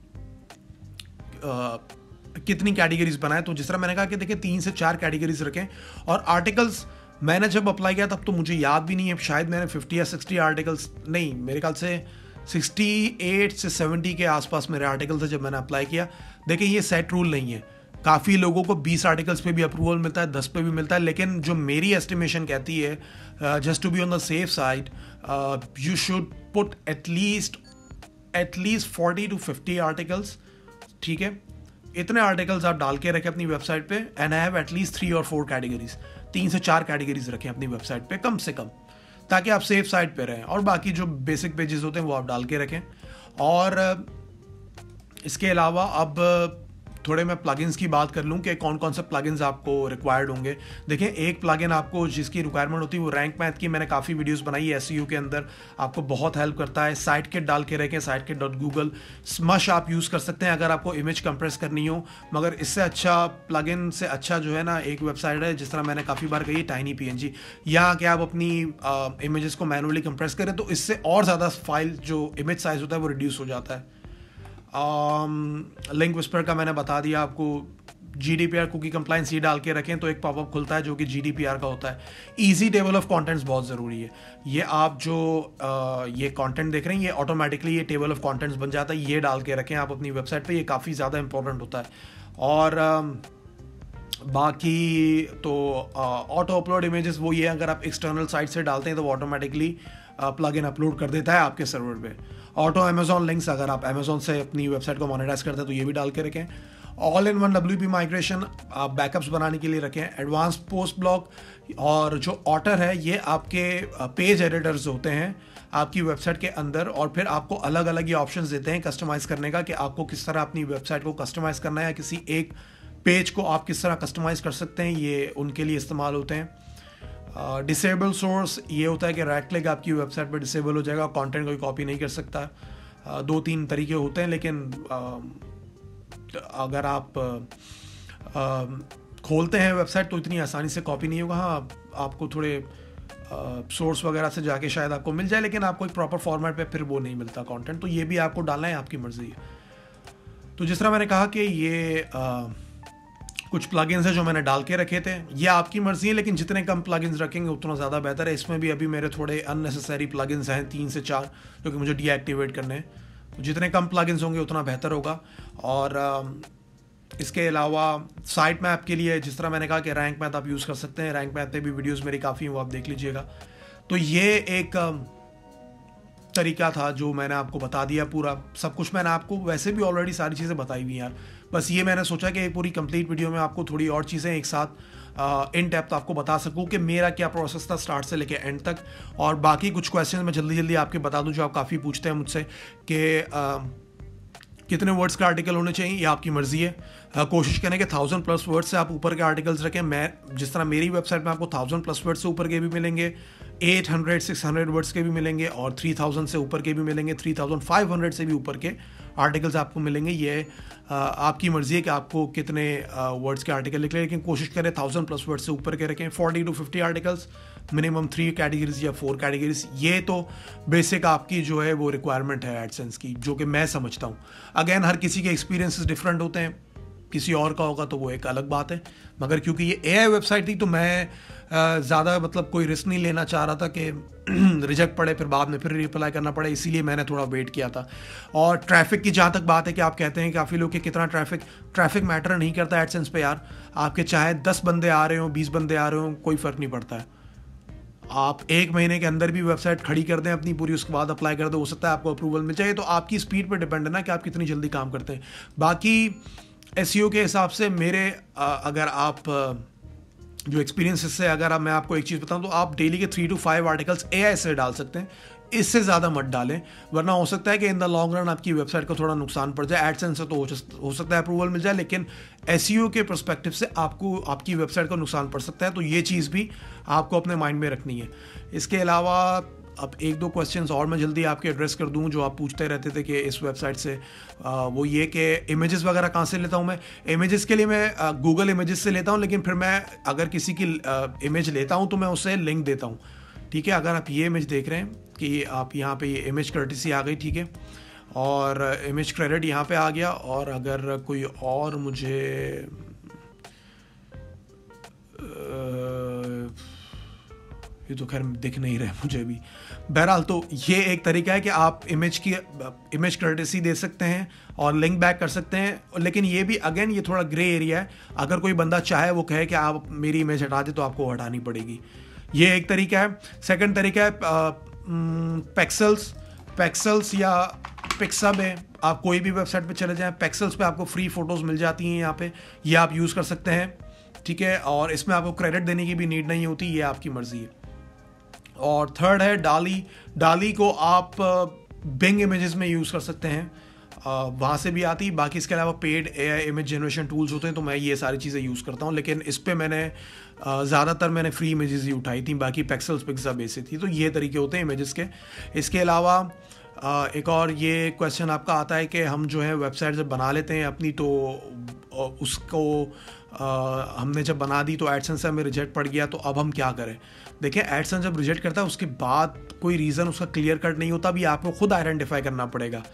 कितनी कैटेगरीज बनाए। तो जिस तरह मैंने कहा कि देखिए 3 से 4 कैटेगरीज रखें। और आर्टिकल्स मैंने जब अप्लाई किया तब तो मुझे याद भी नहीं है, शायद मैंने 50 या 60 आर्टिकल्स, नहीं मेरे ख्याल से 68 से 70 के आसपास मेरे आर्टिकल थे जब मैंने अप्लाई किया। देखिए ये सेट रूल नहीं है, काफ़ी लोगों को 20 आर्टिकल्स पे भी अप्रूवल मिलता है, 10 पे भी मिलता है। लेकिन जो मेरी एस्टिमेशन कहती है, just to be on the safe side, you should put at least 40 to 50 articles. ठीक है, इतने आर्टिकल्स आप डाल के रखें अपनी वेबसाइट पे, एंड आई हैव एटलीस्ट 3 और 4 कैटेगरीज, 3 से 4 कैटेगरीज रखें अपनी वेबसाइट पे कम से कम, ताकि आप सेफ साइड पे रहें। और बाकी जो बेसिक पेजेस होते हैं वो आप डाल के रखें। और इसके अलावा अब थोड़े मैं प्लगइन्स की बात कर लूँ कि कौन कौन से प्लगइन्स आपको रिक्वायर्ड होंगे। देखें, एक प्लगइन आपको जिसकी रिक्वायरमेंट होती है वो रैंक मैथ की, मैंने काफ़ी वीडियोस बनाई है एसईओ के अंदर, आपको बहुत हेल्प करता है। साइट किट डाल के रखें, sitekit.google स्मश आप यूज़ कर सकते हैं अगर आपको इमेज कंप्रेस करनी हो। मगर इससे अच्छा प्लगइन से अच्छा जो है ना, एक वेबसाइट है जिस तरह मैंने काफ़ी बार कही, TinyPNG। यहाँ कि आप अपनी इमेजेस को मैनुअली कंप्रेस करें तो इससे और ज़्यादा फाइल जो इमेज साइज़ होता है वो रिड्यूस हो जाता है। लिंक विस्पर का मैंने बता दिया आपको। GDPR कुकी कंप्लाइंस ये डाल के रखें तो एक पॉपअप खुलता है जो कि GDPR का होता है। इजी टेबल ऑफ कंटेंट्स बहुत ज़रूरी है। ये आप जो ये कंटेंट देख रहे हैं ये ऑटोमेटिकली ये टेबल ऑफ कंटेंट्स बन जाता है, ये डाल के रखें आप अपनी वेबसाइट पे, ये काफ़ी ज़्यादा इंपॉर्टेंट होता है। और बाकी तो ऑटो अपलोड इमेजेस वो ये अगर आप एक्सटर्नल साइट से डालते हैं तो वो ऑटोमेटिकली प्लगइन अपलोड कर देता है आपके सर्वर पे। ऑटो अमेजॉन लिंक्स अगर आप अमेजॉन से अपनी वेबसाइट को मोनेटाइज करते हैं तो ये भी डाल के रखें। All in one WP migration आप बैकअप्स बनाने के लिए रखें। एडवांस पोस्ट ब्लॉक और जो ऑटर है ये आपके पेज एडिटर्स होते हैं आपकी वेबसाइट के अंदर, और फिर आपको अलग अलग ये ऑप्शंस देते हैं कस्टमाइज़ करने का कि आपको किस तरह अपनी वेबसाइट को कस्टमाइज़ करना है या किसी एक पेज को आप किस तरह कस्टमाइज़ कर सकते हैं, ये उनके लिए इस्तेमाल होते हैं। डिसेबल सोर्स ये होता है कि राइट क्लिक आपकी वेबसाइट पर डिसेबल हो जाएगा, कंटेंट कोई कॉपी नहीं कर सकता। 2-3 तरीके होते हैं, लेकिन अगर आप खोलते हैं वेबसाइट तो इतनी आसानी से कॉपी नहीं होगा। हाँ, आपको थोड़े सोर्स वगैरह से जाके शायद आपको मिल जाए, लेकिन आपको एक प्रॉपर फॉर्मेट पे फिर वो नहीं मिलता कंटेंट, तो ये भी आपको डालना है, आपकी मर्जी है। तो जिस तरह मैंने कहा कि ये कुछ प्लगइन्स हैं जो मैंने डाल के रखे थे, ये आपकी मर्जी है, लेकिन जितने कम प्लगइन्स रखेंगे उतना ज़्यादा बेहतर है। इसमें भी अभी मेरे थोड़े अननेसेसरी प्लगइन्स हैं 3 से 4 जो कि मुझे डीएक्टिवेट करने हैं। तो जितने कम प्लगइन्स होंगे उतना बेहतर होगा। और इसके अलावा साइट मैप के लिए जिस तरह मैंने कहा कि रैंक मैप आप यूज़ कर सकते हैं, रैंक मैप पे भी वीडियोस मेरी काफ़ी हैं, वो आप देख लीजिएगा। तो ये एक तरीका था जो मैंने आपको बता दिया। पूरा सब कुछ मैंने आपको वैसे भी ऑलरेडी सारी चीज़ें बताई हुई यार, बस ये मैंने सोचा कि पूरी कंप्लीट वीडियो में आपको थोड़ी और चीज़ें एक साथ इन डेप्थ आपको बता सकूं कि मेरा क्या प्रोसेस था स्टार्ट से लेके एंड तक। और बाकी कुछ क्वेश्चन मैं जल्दी जल्दी आपके बता दूं जो आप काफ़ी पूछते हैं मुझसे कि कितने वर्ड्स का आर्टिकल होने चाहिए, ये आपकी मर्जी है। कोशिश करें कि 1000+ वर्ड से आप ऊपर के आर्टिकल्स रखें। मैं जिस तरह मेरी वेबसाइट में आपको 1000+ वर्ड से ऊपर के भी मिलेंगे, 800-600 वर्ड्स के भी मिलेंगे, और 3000 से ऊपर के भी मिलेंगे, 3500 से भी ऊपर के आर्टिकल्स आपको मिलेंगे। ये आपकी मर्जी है कि आपको कितने वर्ड्स के आर्टिकल लिख लें, लेकिन कोशिश करें 1000+ वर्ड से ऊपर के रखें। 40 to 50 आर्टिकल्स, मिनिमम 3 कैटेगरीज या 4 कैटेगरीज, ये तो बेसिक आपकी जो है वो रिक्वायरमेंट है एडसेंस की, जो कि मैं समझता हूँ। अगेन हर किसी के एक्सपीरियंसेस डिफरेंट होते हैं, किसी और का होगा तो वो एक अलग बात है। मगर क्योंकि ये AI वेबसाइट थी तो मैं ज़्यादा मतलब कोई रिस्क नहीं लेना चाह रहा था कि रिजेक्ट पड़े फिर बाद में फिर रिप्लाई करना पड़े, इसीलिए मैंने थोड़ा वेट किया था। और ट्रैफिक की जहाँ तक बात है कि आप कहते हैं काफ़ी लोग कि कितना ट्रैफिक मैटर नहीं करता एडसेंस पे यार। आपके चाहे 10 बंदे आ रहे हों, 20 बंदे आ रहे हों, कोई फ़र्क नहीं पड़ता है। आप 1 महीने के अंदर भी वेबसाइट खड़ी कर दें अपनी पूरी, उसके बाद अप्लाई कर दो, हो सकता है आपको अप्रूवल मिल जाए। तो आपकी स्पीड पर डिपेंड है ना कि आप कितनी जल्दी काम करते हैं। बाकी SEO के हिसाब से मेरे अगर आप जो एक्सपीरियंस से अगर मैं आपको एक चीज़ बताऊं तो आप डेली के 3 to 5 आर्टिकल्स AI से डाल सकते हैं, इससे ज़्यादा मत डालें, वरना हो सकता है कि इन द लॉन्ग रन आपकी वेबसाइट को थोड़ा नुकसान पड़ जाए। एडसेंस से तो हो सकता है अप्रूवल मिल जाए, लेकिन SEO के पर्सपेक्टिव से आपको आपकी वेबसाइट को नुकसान पड़ सकता है। तो ये चीज़ भी आपको अपने माइंड में रखनी है। इसके अलावा अब 1-2 क्वेश्चंस और मैं जल्दी आपके एड्रेस कर दूं जो आप पूछते रहते थे कि इस वेबसाइट से, वो ये कि इमेजेस वगैरह कहाँ से लेता हूं मैं। इमेजेस के लिए मैं गूगल इमेजेस से लेता हूं, लेकिन फिर मैं अगर किसी की इमेज लेता हूं तो मैं उससे लिंक देता हूं। ठीक है, अगर आप ये इमेज देख रहे हैं कि आप यहाँ पे ये इमेज कर्टेसी आ गई, ठीक है, और इमेज क्रेडिट यहाँ पे आ गया। और अगर कोई और मुझे ये तो खैर दिख नहीं रहा मुझे भी, बहरहाल तो ये एक तरीका है कि आप इमेज कर्टेसी दे सकते हैं और लिंक बैक कर सकते हैं। लेकिन ये भी अगेन ये थोड़ा ग्रे एरिया है, अगर कोई बंदा चाहे वो कहे कि आप मेरी इमेज हटा दे तो आपको हटानी पड़ेगी, ये एक तरीका है। सेकंड तरीका है पेक्सल्स या पिक्सब है, आप कोई भी वेबसाइट पे चले जाएं, पेक्सल्स पे आपको फ्री फोटोज़ मिल जाती हैं यहाँ पे, ये आप यूज़ कर सकते हैं। ठीक है, और इसमें आपको क्रेडिट देने की भी नीड नहीं होती, ये आपकी मर्जी है। और थर्ड है डाली को आप बिंग इमेजेस में यूज़ कर सकते हैं, वहाँ से भी आती। बाकी इसके अलावा paid AI image generation tools होते हैं, तो मैं ये सारी चीज़ें यूज़ करता हूँ, लेकिन इस पर मैंने ज़्यादातर मैंने फ्री इमेजेस ही उठाई थी, बाकी पेक्सल्स पिक्सा बेसिक थी। तो ये तरीके होते हैं इमेजेस के। इसके अलावा एक और ये क्वेश्चन आपका आता है कि हम जो है वेबसाइट जब बना लेते हैं अपनी, तो उसको हमने जब बना दी तो एडसेंस से हमें रिजेक्ट पड़ गया, तो अब हम क्या करें। देखिए, एडसेंस जब रिजेक्ट करता है उसके बाद कोई रीज़न उसका क्लियर कट नहीं होता, अभी आपको खुद आइडेंटिफाई करना पड़ेगा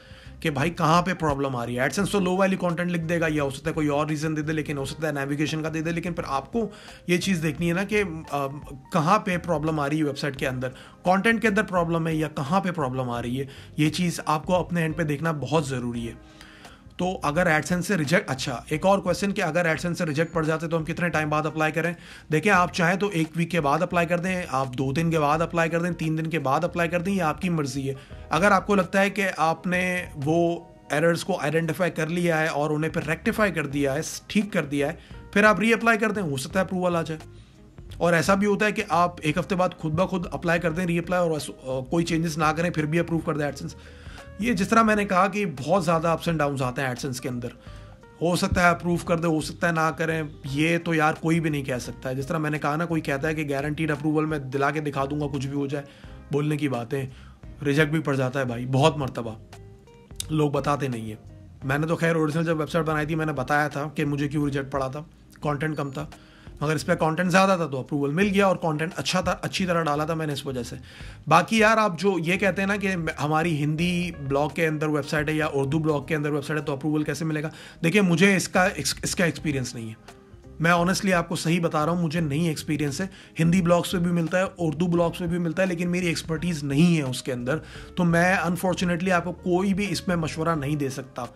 कि भाई कहाँ पे प्रॉब्लम आ रही है। एडसेंस तो लो वैल्यू कंटेंट लिख देगा, या हो सकता है कोई और रीज़न दे दे, लेकिन हो सकता है नेविगेशन का दे दे, लेकिन फिर आपको ये चीज़ देखनी है ना कि कहाँ पे प्रॉब्लम आ रही है वेबसाइट के अंदर, कंटेंट के अंदर प्रॉब्लम है या कहाँ पे प्रॉब्लम आ रही है। ये चीज़ आपको अपने एंड पे देखना बहुत ज़रूरी है। तो अगर एडसेंस से रिजेक्ट, अच्छा एक और क्वेश्चन कि अगर एडसेंस से रिजेक्ट पड़ जाते तो हम कितने टाइम बाद अप्लाई करें। देखिए आप चाहें तो 1 वीक के बाद अप्लाई कर दें, आप 2 दिन के बाद अप्लाई कर दें, 3 दिन के बाद अप्लाई कर दें, ये आपकी मर्जी है। अगर आपको लगता है कि आपने वो एरर्स को आइडेंटिफाई कर लिया है और उन्हें फिर रेक्टिफाई कर दिया है, ठीक कर दिया है, फिर आप रीअप्लाई कर दें, हो सकता है अप्रूवल आ जाए। और ऐसा भी होता है कि आप 1 हफ्ते बाद खुद ब खुद अप्लाई कर दें, रीअप्लाई, और कोई चेंजेस ना करें, फिर भी अप्रूव कर दें एडसेंस। ये जिस तरह मैंने कहा कि बहुत ज़्यादा अप्स एंड डाउन्स आते हैं एडसेंस के अंदर, हो सकता है अप्रूव कर दे, हो सकता है ना करें, ये तो यार कोई भी नहीं कह सकता है। जिस तरह मैंने कहा ना, कोई कहता है कि गारंटीड अप्रूवल मैं दिला के दिखा दूंगा, कुछ भी हो जाए, बोलने की बातें, रिजेक्ट भी पड़ जाता है भाई बहुत मर्तबा, लोग बताते नहीं है। मैंने तो खैर ओरिजिनल जब वेबसाइट बनाई थी मैंने बताया था कि मुझे क्यों रिजेक्ट पड़ा था, कंटेंट कम था, मगर इस पर कंटेंट ज़्यादा था तो अप्रूवल मिल गया, और कंटेंट अच्छा था, अच्छी तरह डाला था मैंने, इस वजह से। बाकी यार आप जो ये कहते हैं ना कि हमारी हिंदी ब्लॉग के अंदर वेबसाइट है या उर्दू ब्लॉग के अंदर वेबसाइट है तो अप्रूवल कैसे मिलेगा। देखिए मुझे इसका एक्सपीरियंस नहीं है, मैं ऑनेस्टली आपको सही बता रहा हूँ, मुझे नहीं एक्सपीरियंस है। हिंदी ब्लॉग्स पे भी मिलता है, उर्दू ब्लॉग्स पे भी मिलता है, लेकिन मेरी एक्सपर्टीज़ नहीं है उसके अंदर, तो मैं अनफॉर्चुनेटली आपको कोई भी इसमें मशवरा नहीं दे सकता,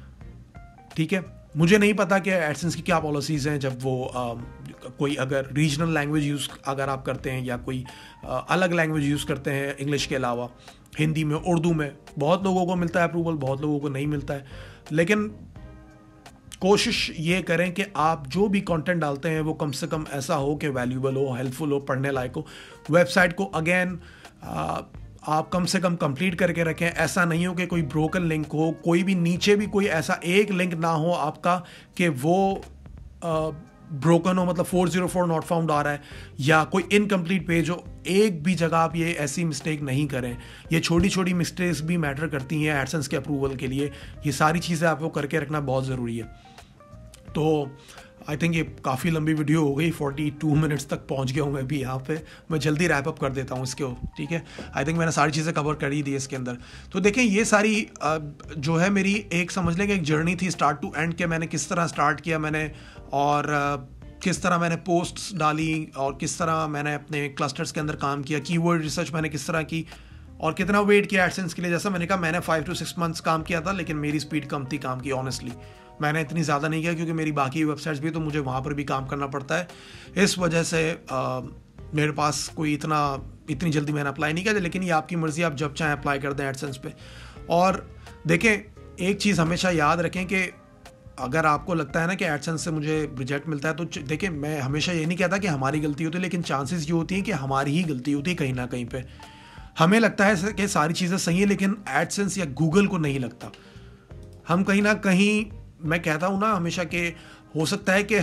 ठीक है। मुझे नहीं पता कि एडसेंस की क्या पॉलिसीज़ हैं जब वो कोई अगर रीजनल लैंग्वेज यूज़ अगर आप करते हैं या कोई अलग लैंग्वेज यूज़ करते हैं इंग्लिश के अलावा, हिंदी में, उर्दू में, बहुत लोगों को मिलता है अप्रूवल, बहुत लोगों को नहीं मिलता है। लेकिन कोशिश ये करें कि आप जो भी कंटेंट डालते हैं वो कम से कम ऐसा हो कि वैल्यूएबल हो, हेल्पफुल हो, पढ़ने लायक हो। वेबसाइट को अगेन आप कम से कम कंप्लीट करके रखें, ऐसा नहीं हो कि कोई ब्रोकन लिंक हो, कोई भी नीचे भी कोई ऐसा एक लिंक ना हो आपका कि वो ब्रोकन हो, मतलब 404 नॉट फाउंड आ रहा है, या कोई इनकम्प्लीट पेज हो। एक भी जगह आप ये ऐसी मिस्टेक नहीं करें, ये छोटी छोटी मिस्टेक्स भी मैटर करती हैं एडसेंस के अप्रूवल के लिए, ये सारी चीज़ें आपको करके रखना बहुत ज़रूरी है। तो आई थिंक ये काफ़ी लंबी वीडियो हो गई, 42 मिनट्स तक पहुंच गया हूँ मैं भी यहाँ पे, मैं जल्दी रैप अप कर देता हूँ इसको, ठीक है। आई थिंक मैंने सारी चीज़ें कवर कर ही दी इसके अंदर। तो देखें ये सारी जो है मेरी एक समझ लें कि एक जर्नी थी स्टार्ट टू एंड, के मैंने किस तरह स्टार्ट किया मैंने, और किस तरह मैंने पोस्ट्स डाली, और किस तरह मैंने अपने क्लस्टर्स के अंदर काम किया, कीवर्ड रिसर्च मैंने किस तरह की, और कितना वेट किया एडसेंस के लिए। जैसा मैंने कहा मैंने 5 to 6 मंथ्स काम किया था, लेकिन मेरी स्पीड कम थी काम की, ऑनेस्टली मैंने इतनी ज़्यादा नहीं किया क्योंकि मेरी बाकी वेबसाइट्स भी तो मुझे वहाँ पर भी काम करना पड़ता है, इस वजह से मेरे पास कोई इतनी जल्दी मैंने अप्लाई नहीं किया। लेकिन ये आपकी मर्ज़ी, आप जब चाहें अप्लाई कर दें एडसेंस पे। और देखें एक चीज़ हमेशा याद रखें कि अगर आपको लगता है ना कि एडसेंस से मुझे रिजेक्ट मिलता है, तो देखें मैं हमेशा ये नहीं कहता कि हमारी गलती होती है, लेकिन चांसेस ये होती हैं कि हमारी ही गलती होती है कहीं ना कहीं पे। हमें लगता है कि सारी चीज़ें सही है, लेकिन एडसेंस या गूगल को नहीं लगता। हम कहीं ना कहीं, मैं कहता हूँ ना हमेशा कि हो सकता है कि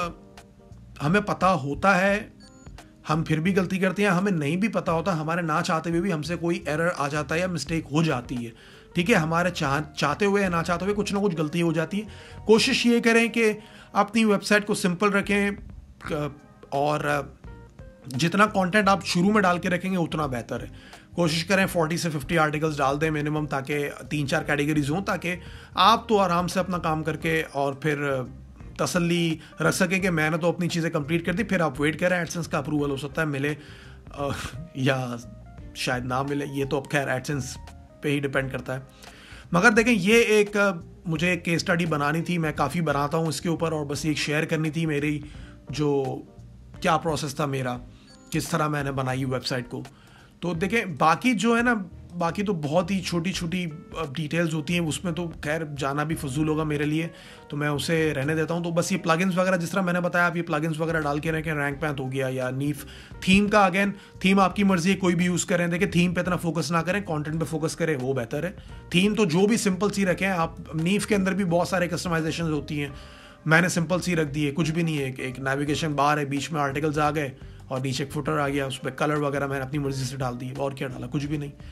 हमें पता होता है, हम फिर भी गलती करते हैं, हमें नहीं भी पता होता, हमारे ना चाहते हुए भी हमसे कोई एरर आ जाता है या मिस्टेक हो जाती है, ठीक है। हमारे चाहते हुए या ना चाहते हुए कुछ ना कुछ गलती हो जाती है। कोशिश ये करें कि अपनी वेबसाइट को सिंपल रखें, और जितना कंटेंट आप शुरू में डाल के रखेंगे उतना बेहतर है। कोशिश करें 40 से 50 आर्टिकल्स डाल दें मिनिमम, ताकि 3-4 कैटेगरीज हों, ताकि आप तो आराम से अपना काम करके और फिर तसल्ली रख सकें कि मैंने तो अपनी चीज़ें कंप्लीट कर दी। फिर आप वेट करें, एडसेंस का अप्रूवल हो सकता है मिले या शायद ना मिले, ये तो अब खैर एडसेंस पे ही डिपेंड करता है। मगर देखें ये मुझे एक केस स्टडी बनानी थी, मैं काफ़ी बनाता हूँ इसके ऊपर, और बस एक शेयर करनी थी मेरी जो क्या प्रोसेस था मेरा, किस तरह मैंने बनाई वेबसाइट को। तो देखें बाकी जो है ना, बाकी तो बहुत ही छोटी छोटी डिटेल्स होती हैं, उसमें तो खैर जाना भी फजूल होगा मेरे लिए, तो मैं उसे रहने देता हूं। तो बस ये प्लगइन्स वगैरह जिस तरह मैंने बताया, आप ये प्लगइन्स वगैरह डाल के रखें, रैंक पैंथ हो गया या नीफ। थीम का अगेन, थीम आपकी मर्जी है, कोई भी यूज़ करें। देखिए थीम पे इतना फोकस ना करें, कंटेंट पे फोकस करें, वो बेहतर है। थीम तो जो भी सिंपल सी रखें आप। नीफ के अंदर भी बहुत सारे कस्टमाइजेशन होती हैं, मैंने सिंपल सी रख दी है, कुछ भी नहीं है। एक नेविगेशन बार है, बीच में आर्टिकल्स आ गए और नीचे एक फुटर आ गया, उस पर कलर वगैरह मैंने अपनी मर्जी से डाल दी, और क्या डाला, कुछ भी नहीं।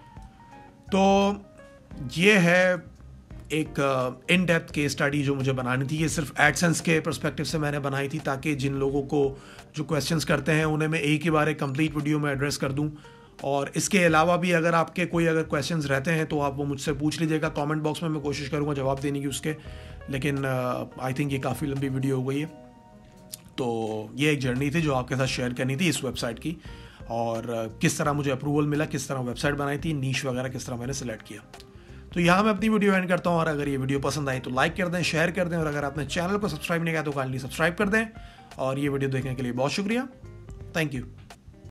तो ये है एक इन डेप्थ केस स्टडी जो मुझे बनानी थी। ये सिर्फ एडसेंस के पर्सपेक्टिव से मैंने बनाई थी, ताकि जिन लोगों को जो क्वेश्चंस करते हैं उन्हें मैं एक ही बार एक कंप्लीट वीडियो में एड्रेस कर दूं, और इसके अलावा भी अगर आपके कोई अगर क्वेश्चंस रहते हैं तो आप वो मुझसे पूछ लीजिएगा कमेंट बॉक्स में, मैं कोशिश करूँगा जवाब देने की उसके। लेकिन आई थिंक ये काफ़ी लंबी वीडियो हो गई है, तो ये एक जर्नी थी जो आपके साथ शेयर करनी थी इस वेबसाइट की, और किस तरह मुझे अप्रूवल मिला, किस तरह वेबसाइट बनाई थी, नीश वगैरह किस तरह मैंने सेलेक्ट किया। तो यहाँ मैं अपनी वीडियो एंड करता हूँ, और अगर ये वीडियो पसंद आई तो लाइक कर दें, शेयर कर दें, और अगर आपने चैनल को सब्सक्राइब नहीं किया तो काइंडली सब्सक्राइब कर दें। और ये वीडियो देखने के लिए बहुत शुक्रिया, थैंक यू।